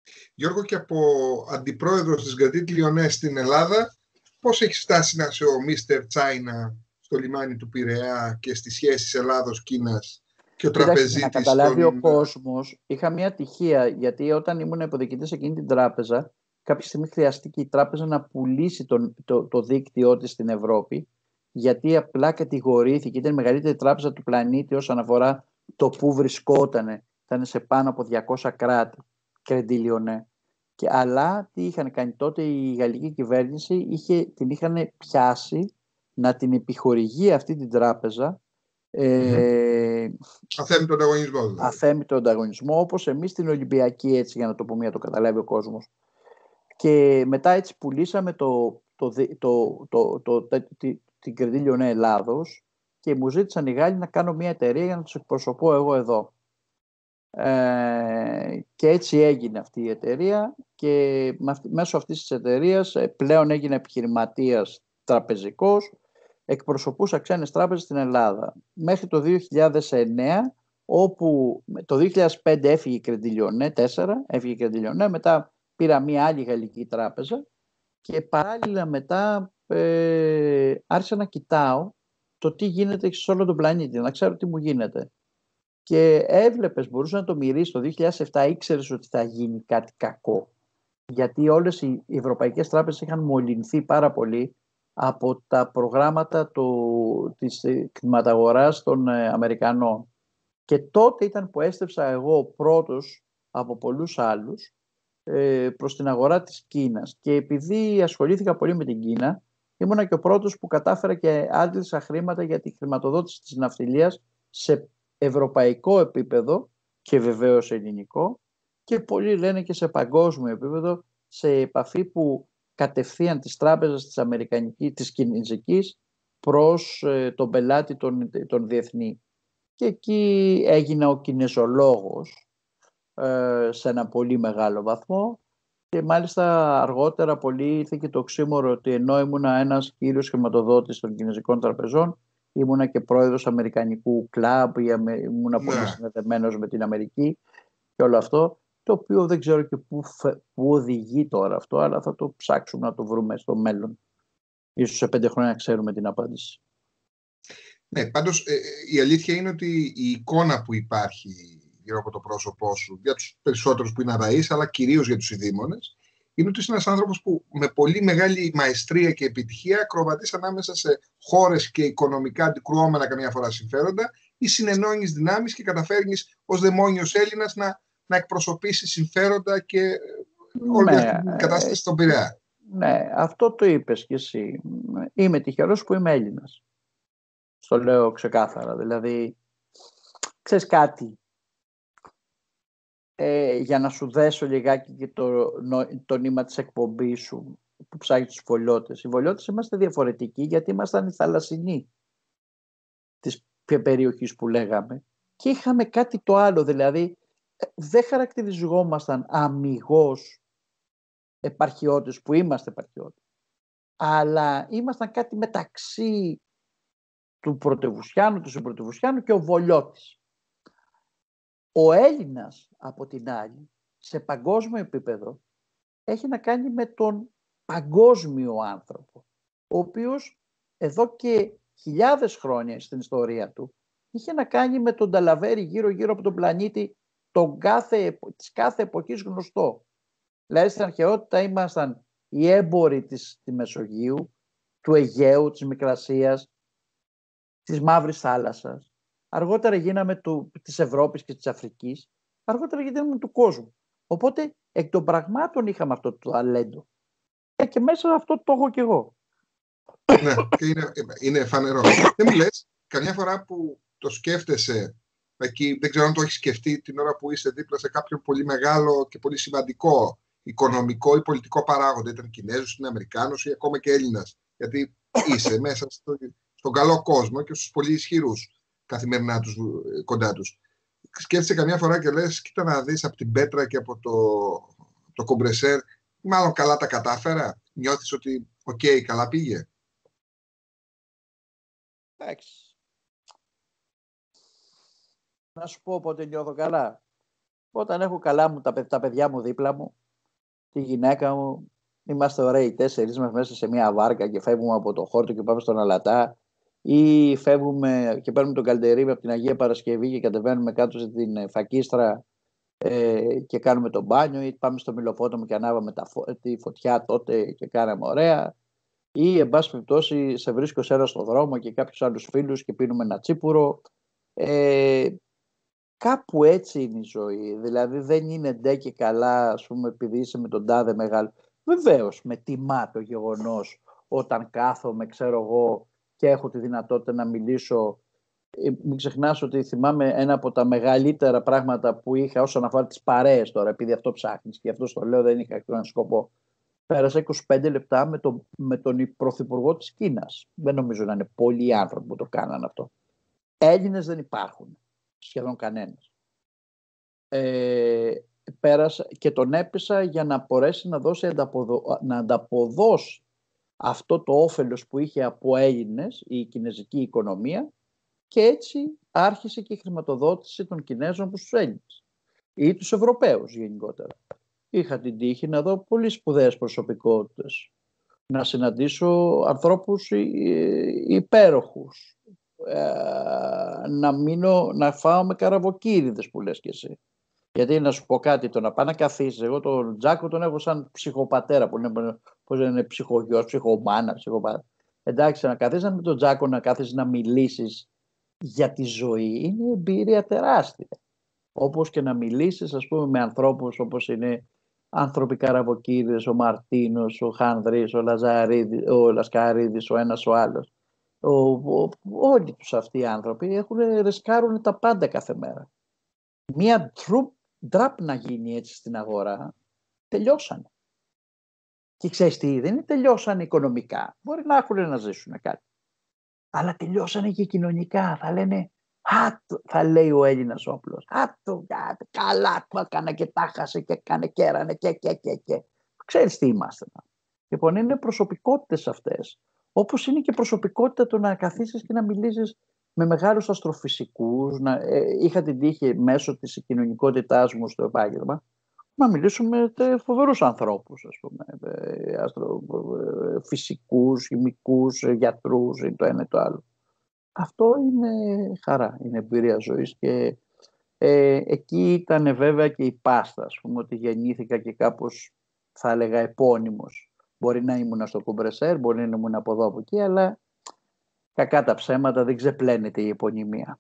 Γιώργο, και από αντιπρόεδρος της Credit Lyonnais στην Ελλάδα, πώς έχει φτάσει να είσαι ο μίστερ China στο λιμάνι του Πειραιά και στις σχέσεις Ελλάδος-Κίνας και ο Κοίταξε, να τραπεζίτης καταλάβει ο στον... κόσμος, είχα μια ατυχία, γιατί όταν ήμουν υποδιοικητής σε εκείνη την τράπεζα, κάποια στιγμή χρειαστήκε η τράπεζα να πουλήσει τον, το, το δίκτυό της στην Ευρώπη, γιατί απλά κατηγορήθηκε, ήταν η μεγαλύτερη τράπεζα του πλανήτη όσον αφορά το που βρισκόταν. Ήταν σε πάνω από διακόσια κράτη, Credit Lyonnais. Και, αλλά τι είχαν κάνει τότε, η γαλλική κυβέρνηση είχε, την είχαν πιάσει να την επιχορηγεί αυτή την τράπεζα, ε, αθέμητο ανταγωνισμό. Δηλαδή. Αθέμητο ανταγωνισμό, όπως εμείς την Ολυμπιακή, έτσι για να το πούμε, για να το καταλάβει ο κόσμος. Και μετά έτσι πουλήσαμε το, το, το, το, το, το, την Credit Lyonnais Ελλάδος και μου ζήτησαν οι Γάλλοι να κάνω μια εταιρεία για να τους εκπροσωπώ εγώ εδώ. Ε, και έτσι έγινε αυτή η εταιρεία και μέσω αυτής της εταιρείας πλέον έγινε επιχειρηματίας τραπεζικός, εκπροσωπούσα ξένες τράπεζες στην Ελλάδα μέχρι το δύο χιλιάδες εννέα, όπου το δύο χιλιάδες πέντε έφυγε η Credit Lyonnais, τέσσερα έφυγε η Credit Lyonnais, μετά πήρα μια άλλη γαλλική τράπεζα και παράλληλα μετά ε, άρχισα να κοιτάω το τι γίνεται σε όλο τον πλανήτη, να ξέρω τι μου γίνεται. Και έβλεπες, μπορούσε να το μυρίσεις, το δύο χιλιάδες επτά ήξερες ότι θα γίνει κάτι κακό. Γιατί όλες οι ευρωπαϊκές τράπεζες είχαν μολυνθεί πάρα πολύ από τα προγράμματα του, της κτηματαγοράς των ε, Αμερικανών. Και τότε ήταν που έστρεψα εγώ πρώτος από πολλούς άλλους ε, προς την αγορά της Κίνας. Και επειδή ασχολήθηκα πολύ με την Κίνα, ήμουνα και ο πρώτος που κατάφερα και άντλησα χρήματα για τη χρηματοδότηση της ναυτιλίας σε ευρωπαϊκό επίπεδο και βεβαίως ελληνικό, και πολλοί λένε και σε παγκόσμιο επίπεδο, σε επαφή που κατευθείαν της τράπεζας της Αμερικανικής, της Κινέζικης προς ε, τον πελάτη τον, τον διεθνή. Και εκεί έγινα ο κινεζολόγος ε, σε ένα πολύ μεγάλο βαθμό και μάλιστα αργότερα πολύ ήρθε και το οξύμορο ότι ενώ ήμουνα ένας κύριος χρηματοδότης των κινέζικων τραπεζών, ήμουνα και πρόεδρος Αμερικανικού κλαμπ, ήμουνα Ναι. πολύ συνδεδεμένος με την Αμερική και όλο αυτό, το οποίο δεν ξέρω και πού, πού οδηγεί τώρα αυτό, αλλά θα το ψάξουμε να το βρούμε στο μέλλον. Ίσως σε πέντε χρόνια να ξέρουμε την απάντηση. Ναι, πάντως ε, η αλήθεια είναι ότι η εικόνα που υπάρχει γύρω από το πρόσωπό σου, για τους περισσότερους που είναι αραείς, αλλά κυρίως για τους ειδήμονες, είναι ότι είσαι ένας άνθρωπος που με πολύ μεγάλη μαεστρία και επιτυχία ακροβατείς ανάμεσα σε χώρες και οικονομικά αντικρουόμενα καμιά φορά συμφέροντα ή συνενώνεις δυνάμεις και καταφέρνεις ως δαιμόνιος Έλληνας να, να εκπροσωπήσεις συμφέροντα και όλη Ναι, αυτή την κατάσταση στον Πειραιά. Ναι, αυτό το είπες κι εσύ. Είμαι τυχερός που είμαι Έλληνας. Στο λέω ξεκάθαρα. Δηλαδή, ξέρεις κάτι, ε, για να σου δέσω λιγάκι και το, το νήμα της εκπομπής σου που ψάχνει τους βολιώτες. Οι βολιώτες είμαστε διαφορετικοί γιατί ήμασταν οι θαλασσινοί της περιοχής που λέγαμε και είχαμε κάτι το άλλο, δηλαδή δεν χαρακτηριζόμασταν αμιγώς επαρχιώτες που είμαστε επαρχιώτες, αλλά ήμασταν κάτι μεταξύ του πρωτευουσιάνου, του συμπρωτευουσιάνου και ο βολιώτης. Ο Έλληνας, από την άλλη, σε παγκόσμιο επίπεδο, έχει να κάνει με τον παγκόσμιο άνθρωπο, ο οποίος εδώ και χιλιάδες χρόνια στην ιστορία του είχε να κάνει με τον ταλαβέρι γύρω-γύρω από τον πλανήτη τον κάθε, της κάθε εποχής γνωστό. Δηλαδή στην αρχαιότητα ήμασταν οι έμποροι της, της Μεσογείου, του Αιγαίου, της Μικρασίας, της Μαύρης Θάλασσας. Αργότερα γίναμε του, της Ευρώπης και της Αφρικής. Αργότερα γίναμε του κόσμου. Οπότε εκ των πραγμάτων είχαμε αυτό το ταλέντο. Ε, και μέσα αυτό το έχω κι εγώ. Ναι, και είναι, είναι φανερό. Δεν μου λες, καμιά φορά που το σκέφτεσαι, εκεί, δεν ξέρω αν το έχεις σκεφτεί την ώρα που είσαι δίπλα σε κάποιον πολύ μεγάλο και πολύ σημαντικό οικονομικό ή πολιτικό παράγοντα, ήταν Κινέζος, είναι Αμερικάνος ή ακόμα και Έλληνας, γιατί είσαι μέσα στο, στον καλό κόσμο και στους πολύ ισχυρούς καθημερινά τους, κοντά τους. Σκέφτεσαι καμιά φορά και λες, κοίτα να δεις από την πέτρα και από το, το κομπρεσέρ, μάλλον καλά τα κατάφερα, νιώθεις ότι οκ, okay, καλά πήγε. Εντάξει. Να σου πω πότε νιώθω καλά. Όταν έχω καλά μου τα, τα παιδιά μου δίπλα μου, τη γυναίκα μου, είμαστε ωραίοι οι τέσσερις μας μέσα σε μια βάρκα και φεύγουμε από το χόρτο και πάμε στον Αλατά, ή φεύγουμε και παίρνουμε τον Καλντερίμι από την Αγία Παρασκευή και κατεβαίνουμε κάτω στην Φακίστρα ε, και κάνουμε το μπάνιο, ή πάμε στο Μιλοφότομο και ανάβαμε τα φω... τη φωτιά τότε και κάναμε ωραία, ή εν πάση περιπτώσει σε βρίσκω σε ένα στον δρόμο και κάποιους άλλους φίλους και πίνουμε ένα τσίπουρο. Ε, κάπου έτσι είναι η ζωή. Δηλαδή δεν είναι ντε και καλά, ας πούμε, επειδή είσαι με τον τάδε μεγάλο. Βεβαίως με τιμά το γεγονός όταν κάθομαι, ξέρω εγώ, και έχω τη δυνατότητα να μιλήσω. Ε, μην ξεχνάς ότι θυμάμαι ένα από τα μεγαλύτερα πράγματα που είχα όσον αφορά τις παρέες τώρα, επειδή αυτό ψάχνεις και αυτό το λέω, δεν είχα κανένα σκοπό. Πέρασα είκοσι πέντε λεπτά με, το, με τον πρωθυπουργό της Κίνας. Δεν νομίζω να είναι πολλοί άνθρωποι που το κάνανε αυτό. Έλληνες δεν υπάρχουν, σχεδόν κανένας. Ε, πέρασα και τον έπεισα για να μπορέσει να, δώσει ανταποδο, να ανταποδώσει αυτό το όφελος που είχε από Έλληνες η κινέζικη οικονομία, και έτσι άρχισε και η χρηματοδότηση των Κινέζων προς τους Έλληνες ή τους Ευρωπαίους γενικότερα. Είχα την τύχη να δω πολύ σπουδαίες προσωπικότητες, να συναντήσω ανθρώπους υπέροχους, να, μείνω, να φάω με καραβοκύριδες που λες και εσύ. Γιατί να σου πω κάτι, το να πάει να καθίσεις, εγώ τον Τζάκο τον έχω σαν ψυχοπατέρα, που είναι, πώς είναι ψυχογιός, ψυχομάνα, ψυχοπατέρα. Εντάξει, να καθίσεις με τον Τζάκο, να κάθισεις να μιλήσεις για τη ζωή, είναι εμπειρία τεράστια. Όπως και να μιλήσεις, ας πούμε, με ανθρώπους όπως είναι άνθρωποι καραβοκύριδες, ο Μαρτίνος, ο Χανδρής, ο, Λαζαρίδης, ο Λασκαρίδης, ο ένας ο άλλος. Ο, ο, όλοι τους αυτοί οι άνθρωποι έχουν, ρισκάρουν τα πάντα κάθε μέρα. Μία ντραπ να γίνει έτσι στην αγορά, τελειώσανε. Και ξέρεις τι, δεν είναι τελειώσανε οικονομικά. Μπορεί να έχουν να ζήσουν κάτι. Αλλά τελειώσανε και κοινωνικά. Θα λένε, άτο, θα λέει ο Έλληνας όπλος. Άτο, καλά το έκανε και τα χάσε και έκανε και έρανε και και και και. Ξέρεις τι είμαστε. Λοιπόν, είναι προσωπικότητες αυτές. Όπως είναι και προσωπικότητα το να καθίσεις και να μιλήσεις με μεγάλους αστροφυσικούς. Να, ε, είχα την τύχη μέσω της κοινωνικότητάς μου στο επάγγελμα να μιλήσουμε με φοβερούς ανθρώπους, ας πούμε, ε, αστροφυσικούς, χημικούς, γιατρούς, ή το ένα ή το άλλο. Αυτό είναι χαρά, είναι εμπειρία ζωής και ε, εκεί ήταν βέβαια και η πάστα, ας πούμε, ότι γεννήθηκα και κάπως, θα έλεγα, επώνυμος. Μπορεί να ήμουν στο Κουμπρεσέρ, μπορεί να ήμουν από εδώ από εκεί, αλλά κακά τα ψέματα, δεν ξεπλένεται η επωνυμία.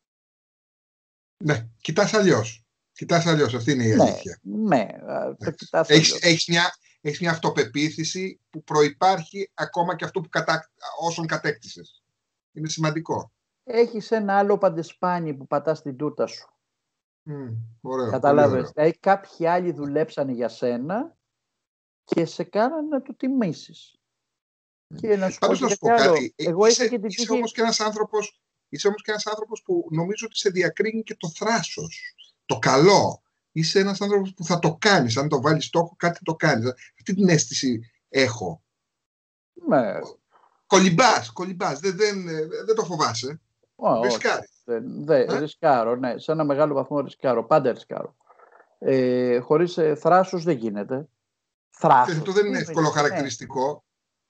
Ναι, κοιτάς αλλιώς. Κοιτάς αλλιώς, αυτή είναι η ναι, αλήθεια. Ναι, το κοιτάς έχεις, αλλιώς. Έχεις μια, έχεις μια αυτοπεποίθηση που προϋπάρχει ακόμα και αυτό που κατα... όσον κατέκτησες. Είναι σημαντικό. Έχεις ένα άλλο παντεσπάνι που πατάς την τούρτα σου. Mm, ωραίο, Κατάλαβες. Δηλαδή κάποιοι άλλοι δουλέψανε για σένα και σε κάνανε να το τιμήσεις. Mm. Και να σου Πάντως πω, να σου πω κάτι. Εγώ είσαι, είχα και την είσαι όμως και ένας άνθρωπος, είσαι όμως και ένας άνθρωπος που νομίζω ότι σε διακρίνει και το θράσος. Το καλό. Είσαι ένας άνθρωπος που θα το κάνεις. Αν το βάλεις στόχο, κάτι το κάνεις. Αυτή την αίσθηση έχω. Ναι. Κολυμπάς, κολυμπάς. Δεν, δεν, δεν το φοβάσαι. Oh, ρισκάρεις. Δεν, δεν, ε? Ρισκάρω, ναι. Σε ένα μεγάλο βαθμό ρισκάρω. Πάντα ρισκάρω. Ε, χωρίς ε, θράσος δεν γίνεται. Θράσος. Αυτό δεν είναι εύκολο χαρακτηριστικό.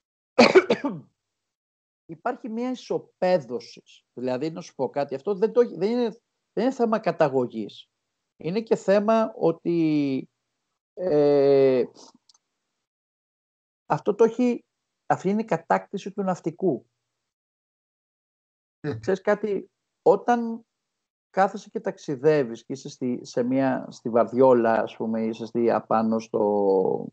Υπάρχει μια ισοπαίδωση. Δηλαδή, να σου πω κάτι, αυτό δεν, το, δεν, είναι, δεν είναι θέμα καταγωγής. Είναι και θέμα ότι ε, αυτό το έχει, αυτή είναι η κατάκτηση του ναυτικού. Mm. Ξέρεις κάτι, όταν κάθεσαι και ταξιδεύεις και είσαι στη, σε μια, στη Βαρδιόλα, ας πούμε, είσαι στη, απάνω στο,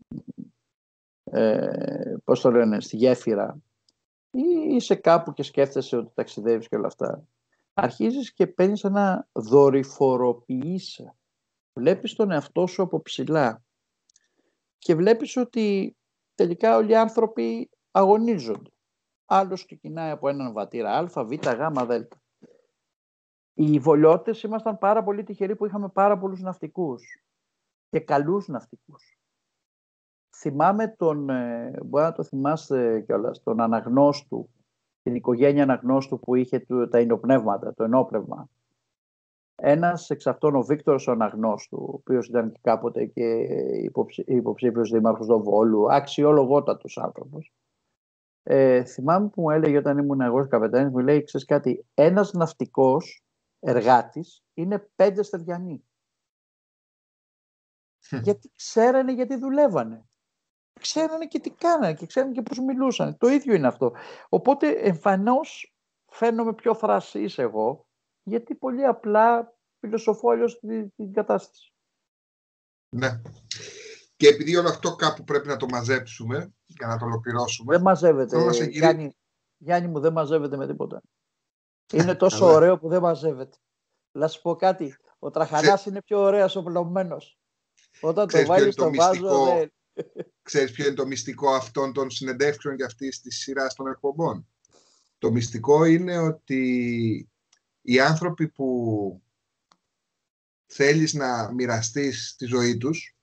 ε, πώς το λένε, στη γέφυρα, ή είσαι κάπου και σκέφτεσαι ότι ταξιδεύεις και όλα αυτά, αρχίζεις και παίρνεις ένα δορυφοροποιείσαι. Βλέπεις τον εαυτό σου από ψηλά και βλέπεις ότι τελικά όλοι οι άνθρωποι αγωνίζονται. Άλλος ξεκινάει από έναν βατήρα α, β, γ, δ. Οι βολιώτες ήμασταν πάρα πολύ τυχεροί που είχαμε πάρα πολλούς ναυτικούς και καλούς ναυτικούς. Θυμάμαι τον, μπορεί να το θυμάστε κιόλας, τον Αναγνώστου, την οικογένεια Αναγνώστου που είχε τα ενοπνεύματα, το ενόπνευμα. Ένας εξ αυτών, ο Βίκτορος ο Αναγνώστου, ο οποίος ήταν και κάποτε και υποψη, υποψήφιος δήμαρχος του Βόλου, αξιολογότατος άνθρωπος. Ε, θυμάμαι που μου έλεγε όταν ήμουν εγώ καπετάνης, μου λέει, ξέρεις κάτι, ένας ναυτικός εργάτης είναι πέντε στεριανοί. Γιατί ξέρανε γιατί δουλεύανε. Ξέρανε και τι κάνανε και ξέρανε και πώς μιλούσαν. Το ίδιο είναι αυτό. Οπότε εμφανώς φαίνομαι πιο θρασής εγώ, γιατί πολύ απλά φιλοσοφώ αλλιώς την, την κατάσταση. Ναι. Και επειδή όλο αυτό κάπου πρέπει να το μαζέψουμε για να το ολοκληρώσουμε. Δεν μαζεύεται. Να γυρί... Γιάννη, Γιάννη μου, δεν μαζεύεται με τίποτα. Είναι τόσο ωραίο που δεν μαζεύεται. Να σου πω κάτι. Ο Τραχανάς Ξέ... είναι πιο ωραίος οπλωμένος. Όταν Ξέρεις το βάλεις στο βάζο... Δεν... Ξέρεις ποιο είναι το μυστικό αυτών των συνεντεύξεων και αυτής της σειράς των εκπομπών? Το μυστικό είναι ότι οι άνθρωποι που θέλεις να μοιραστείς τη ζωή τους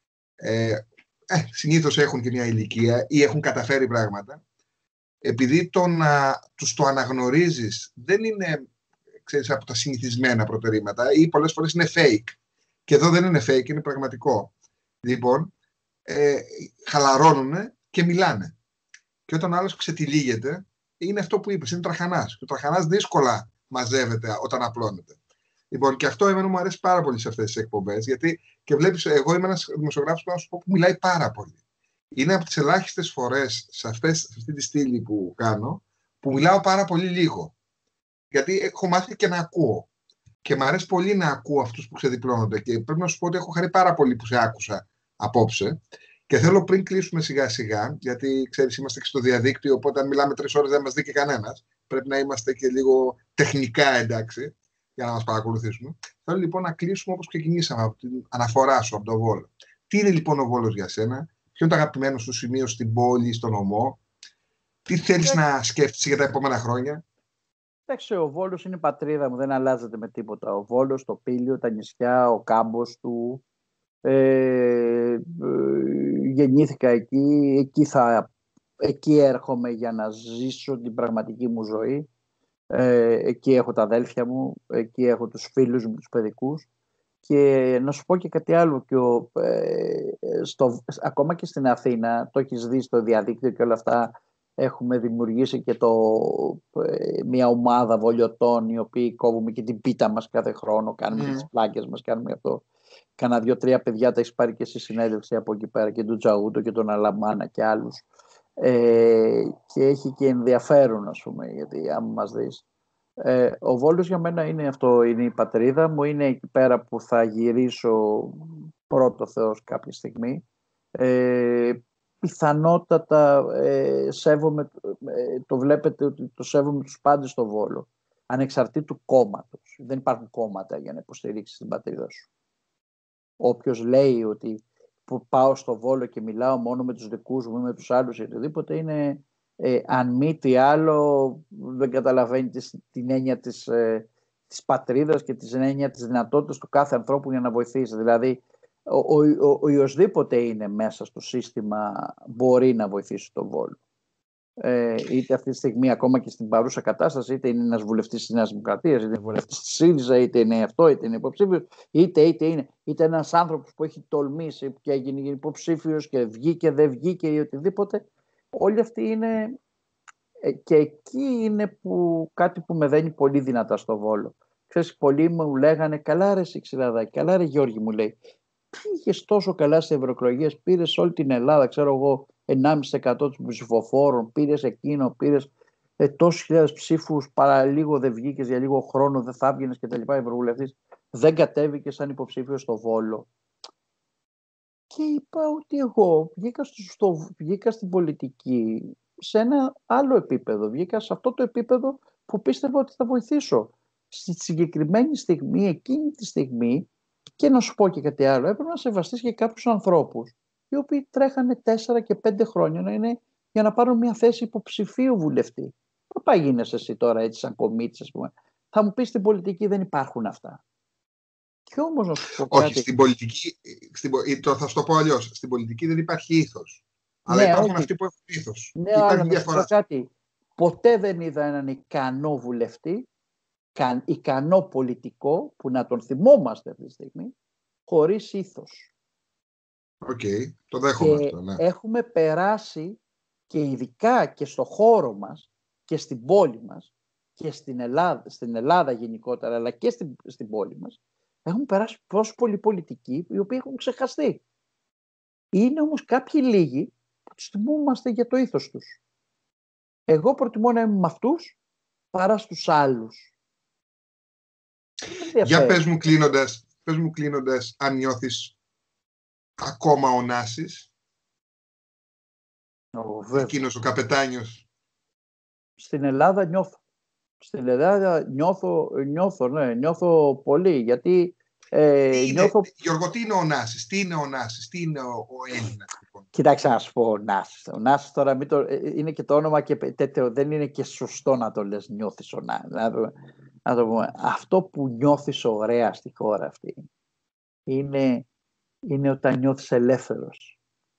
ε, ε, συνήθως έχουν και μια ηλικία ή έχουν καταφέρει πράγματα. Επειδή το να τους το αναγνωρίζεις δεν είναι, ξέρεις, από τα συνηθισμένα προτερήματα ή πολλές φορές είναι fake. Και εδώ δεν είναι fake, είναι πραγματικό. Λοιπόν, ε, χαλαρώνουν και μιλάνε. Και όταν ο άλλος ξετυλίγεται, είναι αυτό που είπες, είναι τραχανάς. Και ο τραχανάς δύσκολα μαζεύεται όταν απλώνεται. Λοιπόν, και αυτό εμένα μου αρέσει πάρα πολύ σε αυτές τις εκπομπές, γιατί και βλέπεις, εγώ είμαι ένας δημοσιογράφος που, να σου πω, που μιλάει πάρα πολύ. Είναι από τις ελάχιστες φορές σε, αυτές, σε αυτή τη στήλη που κάνω, που μιλάω πάρα πολύ λίγο. Γιατί έχω μάθει και να ακούω. Και μου αρέσει πολύ να ακούω αυτούς που ξεδιπλώνονται. Και πρέπει να σου πω ότι έχω χαρεί πάρα πολύ που σε άκουσα απόψε. Και θέλω πριν κλείσουμε σιγά σιγά, γιατί ξέρεις, είμαστε και στο διαδίκτυο, οπότε αν μιλάμε τρεις ώρες δεν μας δει και κανένας. Πρέπει να είμαστε και λίγο τεχνικά εντάξει, για να μας παρακολουθήσουμε. Θέλω λοιπόν να κλείσουμε όπως ξεκινήσαμε, από την αναφορά σου από τον Βόλο. Τι είναι λοιπόν ο Βόλος για σένα, ποιο είναι το αγαπημένο σου σημείο στην πόλη, στον νομό, τι θέλεις να σκέφτεσαι για τα επόμενα χρόνια? Εντάξει, ο Βόλος είναι η πατρίδα μου, δεν αλλάζεται με τίποτα. Ο Βόλος, το Πήλιο, τα νησιά, ο κάμπος του. Ε, ε, γεννήθηκα εκεί, εκεί, θα, εκεί έρχομαι για να ζήσω την πραγματική μου ζωή. Ε, εκεί έχω τα αδέλφια μου, εκεί έχω τους φίλους μου, τους παιδικούς. Και να σου πω και κάτι άλλο, και ο, ε, στο, ακόμα και στην Αθήνα, το έχεις δει στο διαδίκτυο και όλα αυτά, έχουμε δημιουργήσει και το, ε, μια ομάδα βολιωτών, οι οποίοι κόβουμε και την πίτα μας κάθε χρόνο, κάνουμε mm. και τις πλάκες μας, κάνουμε αυτό. Κάνα δύο-τρία παιδιά τα έχεις πάρει και στη συνέντευξη από εκεί πέρα, και τον Τζαούτο και τον Αλαμάνα και άλλους. Ε, και έχει και ενδιαφέρον, ας πούμε, γιατί άμα μας δεις. Ε, ο Βόλος για μένα είναι αυτό, είναι η πατρίδα μου, είναι εκεί πέρα που θα γυρίσω πρώτο Θεός κάποια στιγμή. Ε, πιθανότατα ε, σέβομαι, ε, το βλέπετε ότι το σέβομαι τους πάντες στο Βόλο, ανεξαρτήτου κόμματος. Δεν υπάρχουν κόμματα για να υποστηρίξεις την πατρίδα σου. Όποιος λέει ότι που πάω στο Βόλο και μιλάω μόνο με τους δικούς μου ή με τους άλλους ή οτιδήποτε, είναι ε, αν μη τι άλλο δεν καταλαβαίνει τις, την έννοια της, ε, της πατρίδας και την έννοια της δυνατότητας του κάθε ανθρώπου για να βοηθήσει. Δηλαδή ο, ο, ο, ο οιοσδήποτε είναι μέσα στο σύστημα μπορεί να βοηθήσει τον Βόλο. Ε, είτε αυτή τη στιγμή, ακόμα και στην παρούσα κατάσταση, είτε είναι ένας βουλευτής της Νέας Δημοκρατίας, είτε είναι βουλευτής της ΣΥΡΙΖΑ, είτε είναι αυτό, είτε είναι υποψήφιος, είτε, είτε είναι είτε ένας άνθρωπος που έχει τολμήσει και έγινε υποψήφιος και βγήκε, δεν βγήκε ή οτιδήποτε. Όλοι αυτοί είναι, και εκεί είναι που, κάτι που με δένει πολύ δυνατά στο Βόλο. Ξέρεις, πολλοί μου λέγανε, καλά ρε Σιξιδαδάκη, καλά ρε Γιώργη, μου λέει, πήγες τόσο καλά σε ευρωεκλογές, πήρες όλη την Ελλάδα, ξέρω εγώ, ενάμιση τοις εκατό των ψηφοφόρων, πήρες εκείνο, πήρες ε, τόσους χιλιάδες ψήφους, παρά λίγο δεν βγήκες, για λίγο χρόνο δεν θα βγαίνεις κτλ. Ευρωβουλευτής, δεν κατέβηκες σαν υποψήφιος στο Βόλο. Και είπα ότι εγώ βγήκα, στο, βγήκα στην πολιτική σε ένα άλλο επίπεδο. Βγήκα σε αυτό το επίπεδο που πίστευα ότι θα βοηθήσω. Στη συγκεκριμένη στιγμή, εκείνη τη στιγμή, και να σου πω και κάτι άλλο, έπρεπε να σεβαστείς και κάποιους ανθρώπους οι οποίοι τρέχανε τέσσερα και πέντε χρόνια να είναι για να πάρουν μια θέση υποψηφίου βουλευτή. Παπά γίνεσαι εσύ τώρα έτσι σαν κομίτης, ας πούμε. Θα μου πεις στην πολιτική δεν υπάρχουν αυτά. Και όμως να σου πω όχι, κάτι... στην πολιτική, στην, το, θα σου το πω αλλιώς, στην πολιτική δεν υπάρχει ήθος. Αλλά ναι, υπάρχουν όχι. αυτοί που έχουν ήθος. Ναι, υπάρχει αλλά διαφορά. Να σου πω κάτι. Ποτέ δεν είδα έναν ικανό βουλευτή ικανό πολιτικό που να τον θυμόμαστε αυτή τη στιγμή, χωρίς ήθος. Οκ, okay, το δέχομαι και αυτό, ναι. Έχουμε περάσει και ειδικά και στο χώρο μας και στην πόλη μας και στην Ελλάδα, στην Ελλάδα γενικότερα, αλλά και στην, στην πόλη μας, έχουν περάσει τόσο πολλοί πολιτικοί οι οποίοι έχουν ξεχαστεί. Είναι όμως κάποιοι λίγοι που τους θυμόμαστε για το ήθος τους. Εγώ προτιμώ να είμαι με αυτούς παρά στους άλλους. Για πες μου κλείνοντας, πες μου κλείνοντας αν νιώθεις ακόμα ο Νάσης, oh, εκείνος ο καπετάνιος. Στην Ελλάδα νιώθω. Στην Ελλάδα νιώθω, νιώθω, ναι, νιώθω πολύ, γιατί ε, τι είναι, νιώθω... Γιώργο, τι είναι ο Νάσης, τι είναι ο Νάσης, τι είναι ο, ο Έλληνας, λοιπόν. Κοιτάξτε να σου πω, ο Νάσης. Ο Νάσης τώρα μην το, είναι και το όνομα και τέτοιο, δεν είναι και σωστό να το λες νιώθεις ο Νάσης. Να το, να το πούμε. Αυτό που νιώθεις ωραία στη χώρα αυτή είναι, είναι όταν νιώθεις ελεύθερος.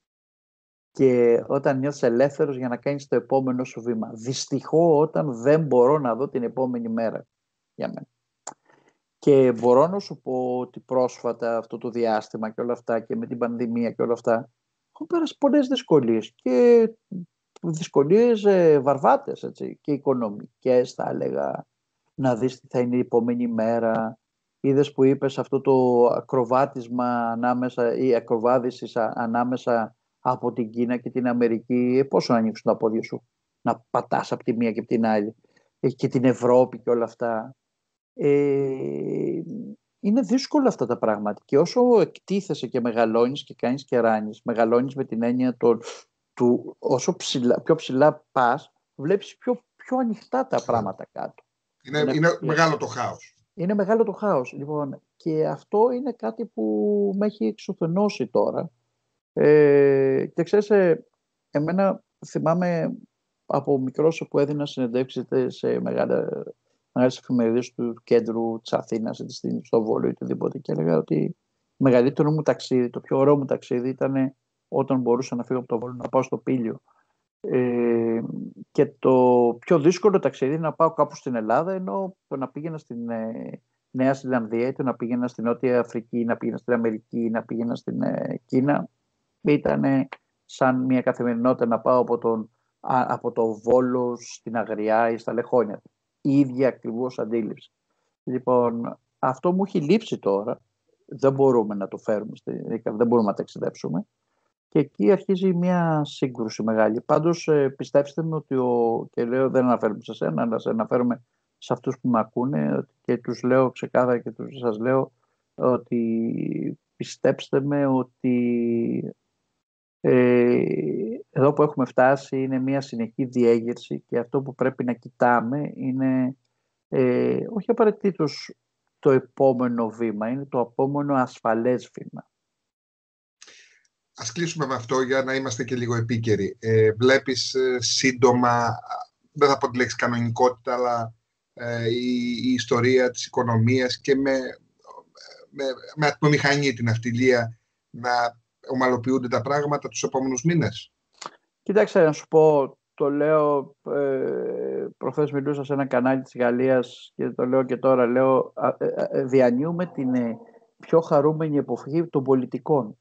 Και όταν νιώθεις ελεύθερος για να κάνεις το επόμενο σου βήμα. Δυστυχώς όταν δεν μπορώ να δω την επόμενη μέρα για μένα. Και μπορώ να σου πω ότι πρόσφατα αυτό το διάστημα και όλα αυτά και με την πανδημία και όλα αυτά έχω πέρασει πολλές δυσκολίες και δυσκολίες ε, βαρβάτες, έτσι, και οικονομικές θα έλεγα, να δεις τι θα είναι η επόμενη μέρα. Είδες που είπες αυτό το ακροβάτισμα ανάμεσα ή ακροβάδισης ανάμεσα από την Κίνα και την Αμερική, ε, πόσο να ανοίξουν τα πόδια σου να πατάς από τη μία και από την άλλη, ε, και την Ευρώπη και όλα αυτά. Ε, είναι δύσκολα αυτά τα πράγματα και όσο εκτίθεσαι και μεγαλώνεις και κάνεις και ράνεις, μεγαλώνεις με την έννοια το, του όσο ψηλά, πιο ψηλά πας, βλέπεις πιο, πιο ανοιχτά τα πράγματα κάτω. Είναι, είναι, είναι μεγάλο το χάος. Είναι μεγάλο το χάος, λοιπόν, και αυτό είναι κάτι που με έχει εξουθενώσει τώρα. Ε, και ξέρεις, ε, εμένα θυμάμαι από μικρός που έδινα συνεντεύξεις σε μεγάλα, μεγάλες εφημερίδες του κέντρου της Αθήνας, στο Βόλο ή οτιδήποτε, και έλεγα ότι το μεγαλύτερο μου ταξίδι, το πιο ωραίο μου ταξίδι ήταν όταν μπορούσα να φύγω από το Βόλο να πάω στο Πήλιο. Ε, και το πιο δύσκολο ταξίδι είναι να πάω κάπου στην Ελλάδα, ενώ το να πήγαινα στην ε, Νέα Ζηλανδία ή το να πήγαινα στην Νότια Αφρική, να πήγαινα στην Αμερική, να πήγαινα στην ε, Κίνα, ήταν σαν μια καθημερινότητα να πάω από, τον, α, από το Βόλο στην Αγριά ή στα Λεχόνια. Η ίδια ακριβώς αντίληψη. Λοιπόν, αυτό μου έχει λείψει τώρα. Δεν μπορούμε να το φέρουμε, δεν μπορούμε να ταξιδέψουμε. Και εκεί αρχίζει μια σύγκρουση μεγάλη. Πάντως ε, πιστέψτε με ότι ο, και λέω, δεν αναφέρομαι σε σένα, αλλά σε αναφέρομαι σε αυτούς που με ακούνε και τους λέω ξεκάθαρα και τους σας λέω ότι πιστέψτε με ότι ε, εδώ που έχουμε φτάσει είναι μια συνεχή διέγερση και αυτό που πρέπει να κοιτάμε είναι ε, όχι απαραίτητος το επόμενο βήμα, είναι το επόμενο ασφαλές βήμα. Ας κλείσουμε με αυτό για να είμαστε και λίγο επίκαιροι. Ε, βλέπεις ε, σύντομα, δεν θα πω τη λέξη κανονικότητα, αλλά ε, η, η ιστορία της οικονομίας και με, με, με ατμομηχανή την αυτιλία να ομαλοποιούνται τα πράγματα τους επόμενους μήνες? Κοίταξε να σου πω, το λέω, ε, προχθές μιλούσα σε ένα κανάλι της Γαλλίας και το λέω και τώρα, λέω, ε, ε, διανύουμε την ε, πιο χαρούμενη εποχή των πολιτικών.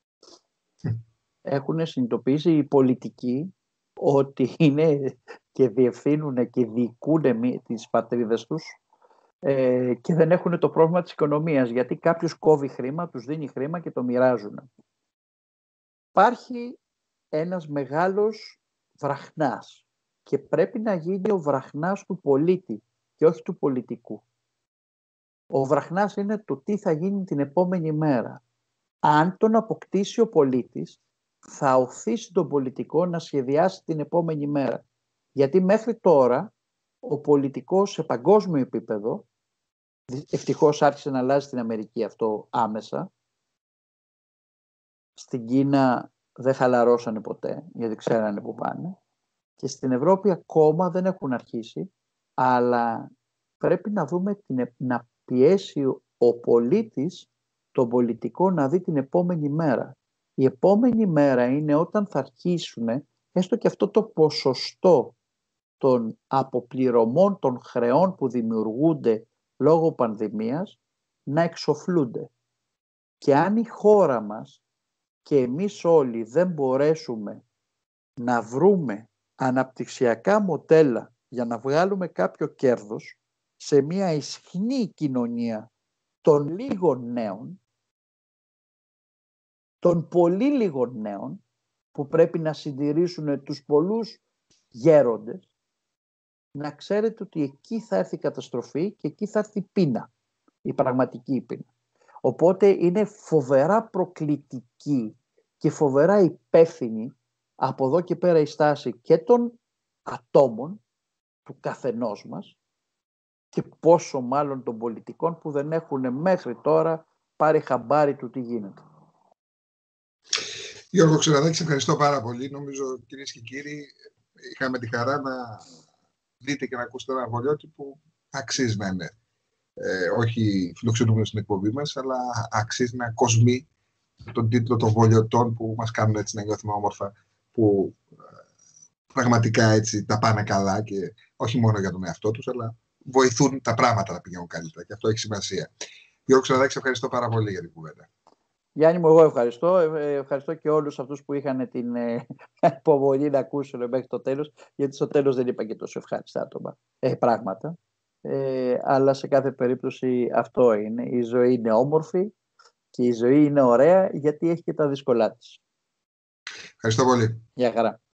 Έχουν συνειδητοποιήσει οι πολιτικοί ότι είναι και διευθύνουν και διοικούν τις πατρίδες τους ε, και δεν έχουν το πρόβλημα της οικονομίας, γιατί κάποιος κόβει χρήμα, τους δίνει χρήμα και το μοιράζουν. Υπάρχει ένας μεγάλος βραχνάς και πρέπει να γίνει ο βραχνάς του πολίτη και όχι του πολιτικού. Ο βραχνάς είναι το τι θα γίνει την επόμενη μέρα. Αν τον αποκτήσει ο πολίτης, θα οθήσει τον πολιτικό να σχεδιάσει την επόμενη μέρα. Γιατί μέχρι τώρα ο πολιτικός σε παγκόσμιο επίπεδο, ευτυχώς άρχισε να αλλάζει στην Αμερική αυτό άμεσα, στην Κίνα δεν χαλαρώσανε ποτέ γιατί ξέρανε που πάνε και στην Ευρώπη ακόμα δεν έχουν αρχίσει, αλλά πρέπει να δούμε την, να πιέσει ο πολίτης τον πολιτικό να δει την επόμενη μέρα. Η επόμενη μέρα είναι όταν θα αρχίσουν έστω και αυτό το ποσοστό των αποπληρωμών των χρεών που δημιουργούνται λόγω πανδημίας να εξοφλούνται. Και αν η χώρα μας και εμείς όλοι δεν μπορέσουμε να βρούμε αναπτυξιακά μοντέλα για να βγάλουμε κάποιο κέρδος σε μια ισχνή κοινωνία των λίγων νέων, των πολύ λίγων νέων που πρέπει να συντηρήσουν τους πολλούς γέροντες, να ξέρετε ότι εκεί θα έρθει η καταστροφή και εκεί θα έρθει η πείνα, η πραγματική πείνα. Οπότε είναι φοβερά προκλητική και φοβερά υπεύθυνη από εδώ και πέρα η στάση και των ατόμων του καθενός μας και πόσο μάλλον των πολιτικών που δεν έχουν μέχρι τώρα πάρει χαμπάρι του τι γίνεται. Γιώργο Ξεραδάκη, σε ευχαριστώ πάρα πολύ. Νομίζω, κυρίες και κύριοι, είχαμε τη χαρά να δείτε και να ακούσετε ένα βολιώτη που αξίζει να είναι. Ε, όχι φιλοξενούμενο στην εκπομπή μας, αλλά αξίζει να κοσμεί τον τίτλο των βολιωτών που μας κάνουν έτσι να νιώθουμε όμορφα, που ε, πραγματικά έτσι τα πάνε καλά και όχι μόνο για τον εαυτό τους, αλλά βοηθούν τα πράγματα να πηγαίνουν καλύτερα και αυτό έχει σημασία. Γιώργο Ξεραδάκη, σε ευχαριστώ πάρα πολύ για την κουβέντα. Γιάννη μου, εγώ ευχαριστώ. Ε, ευχαριστώ και όλους αυτούς που είχαν την ε, υπομονή να ακούσουν μέχρι το τέλος, γιατί στο τέλος δεν είπα και τόσο ευχάριστα άτομα, ε, πράγματα. Ε, αλλά σε κάθε περίπτωση αυτό είναι. Η ζωή είναι όμορφη και η ζωή είναι ωραία γιατί έχει και τα δύσκολά της. Ευχαριστώ πολύ. Γεια χαρά.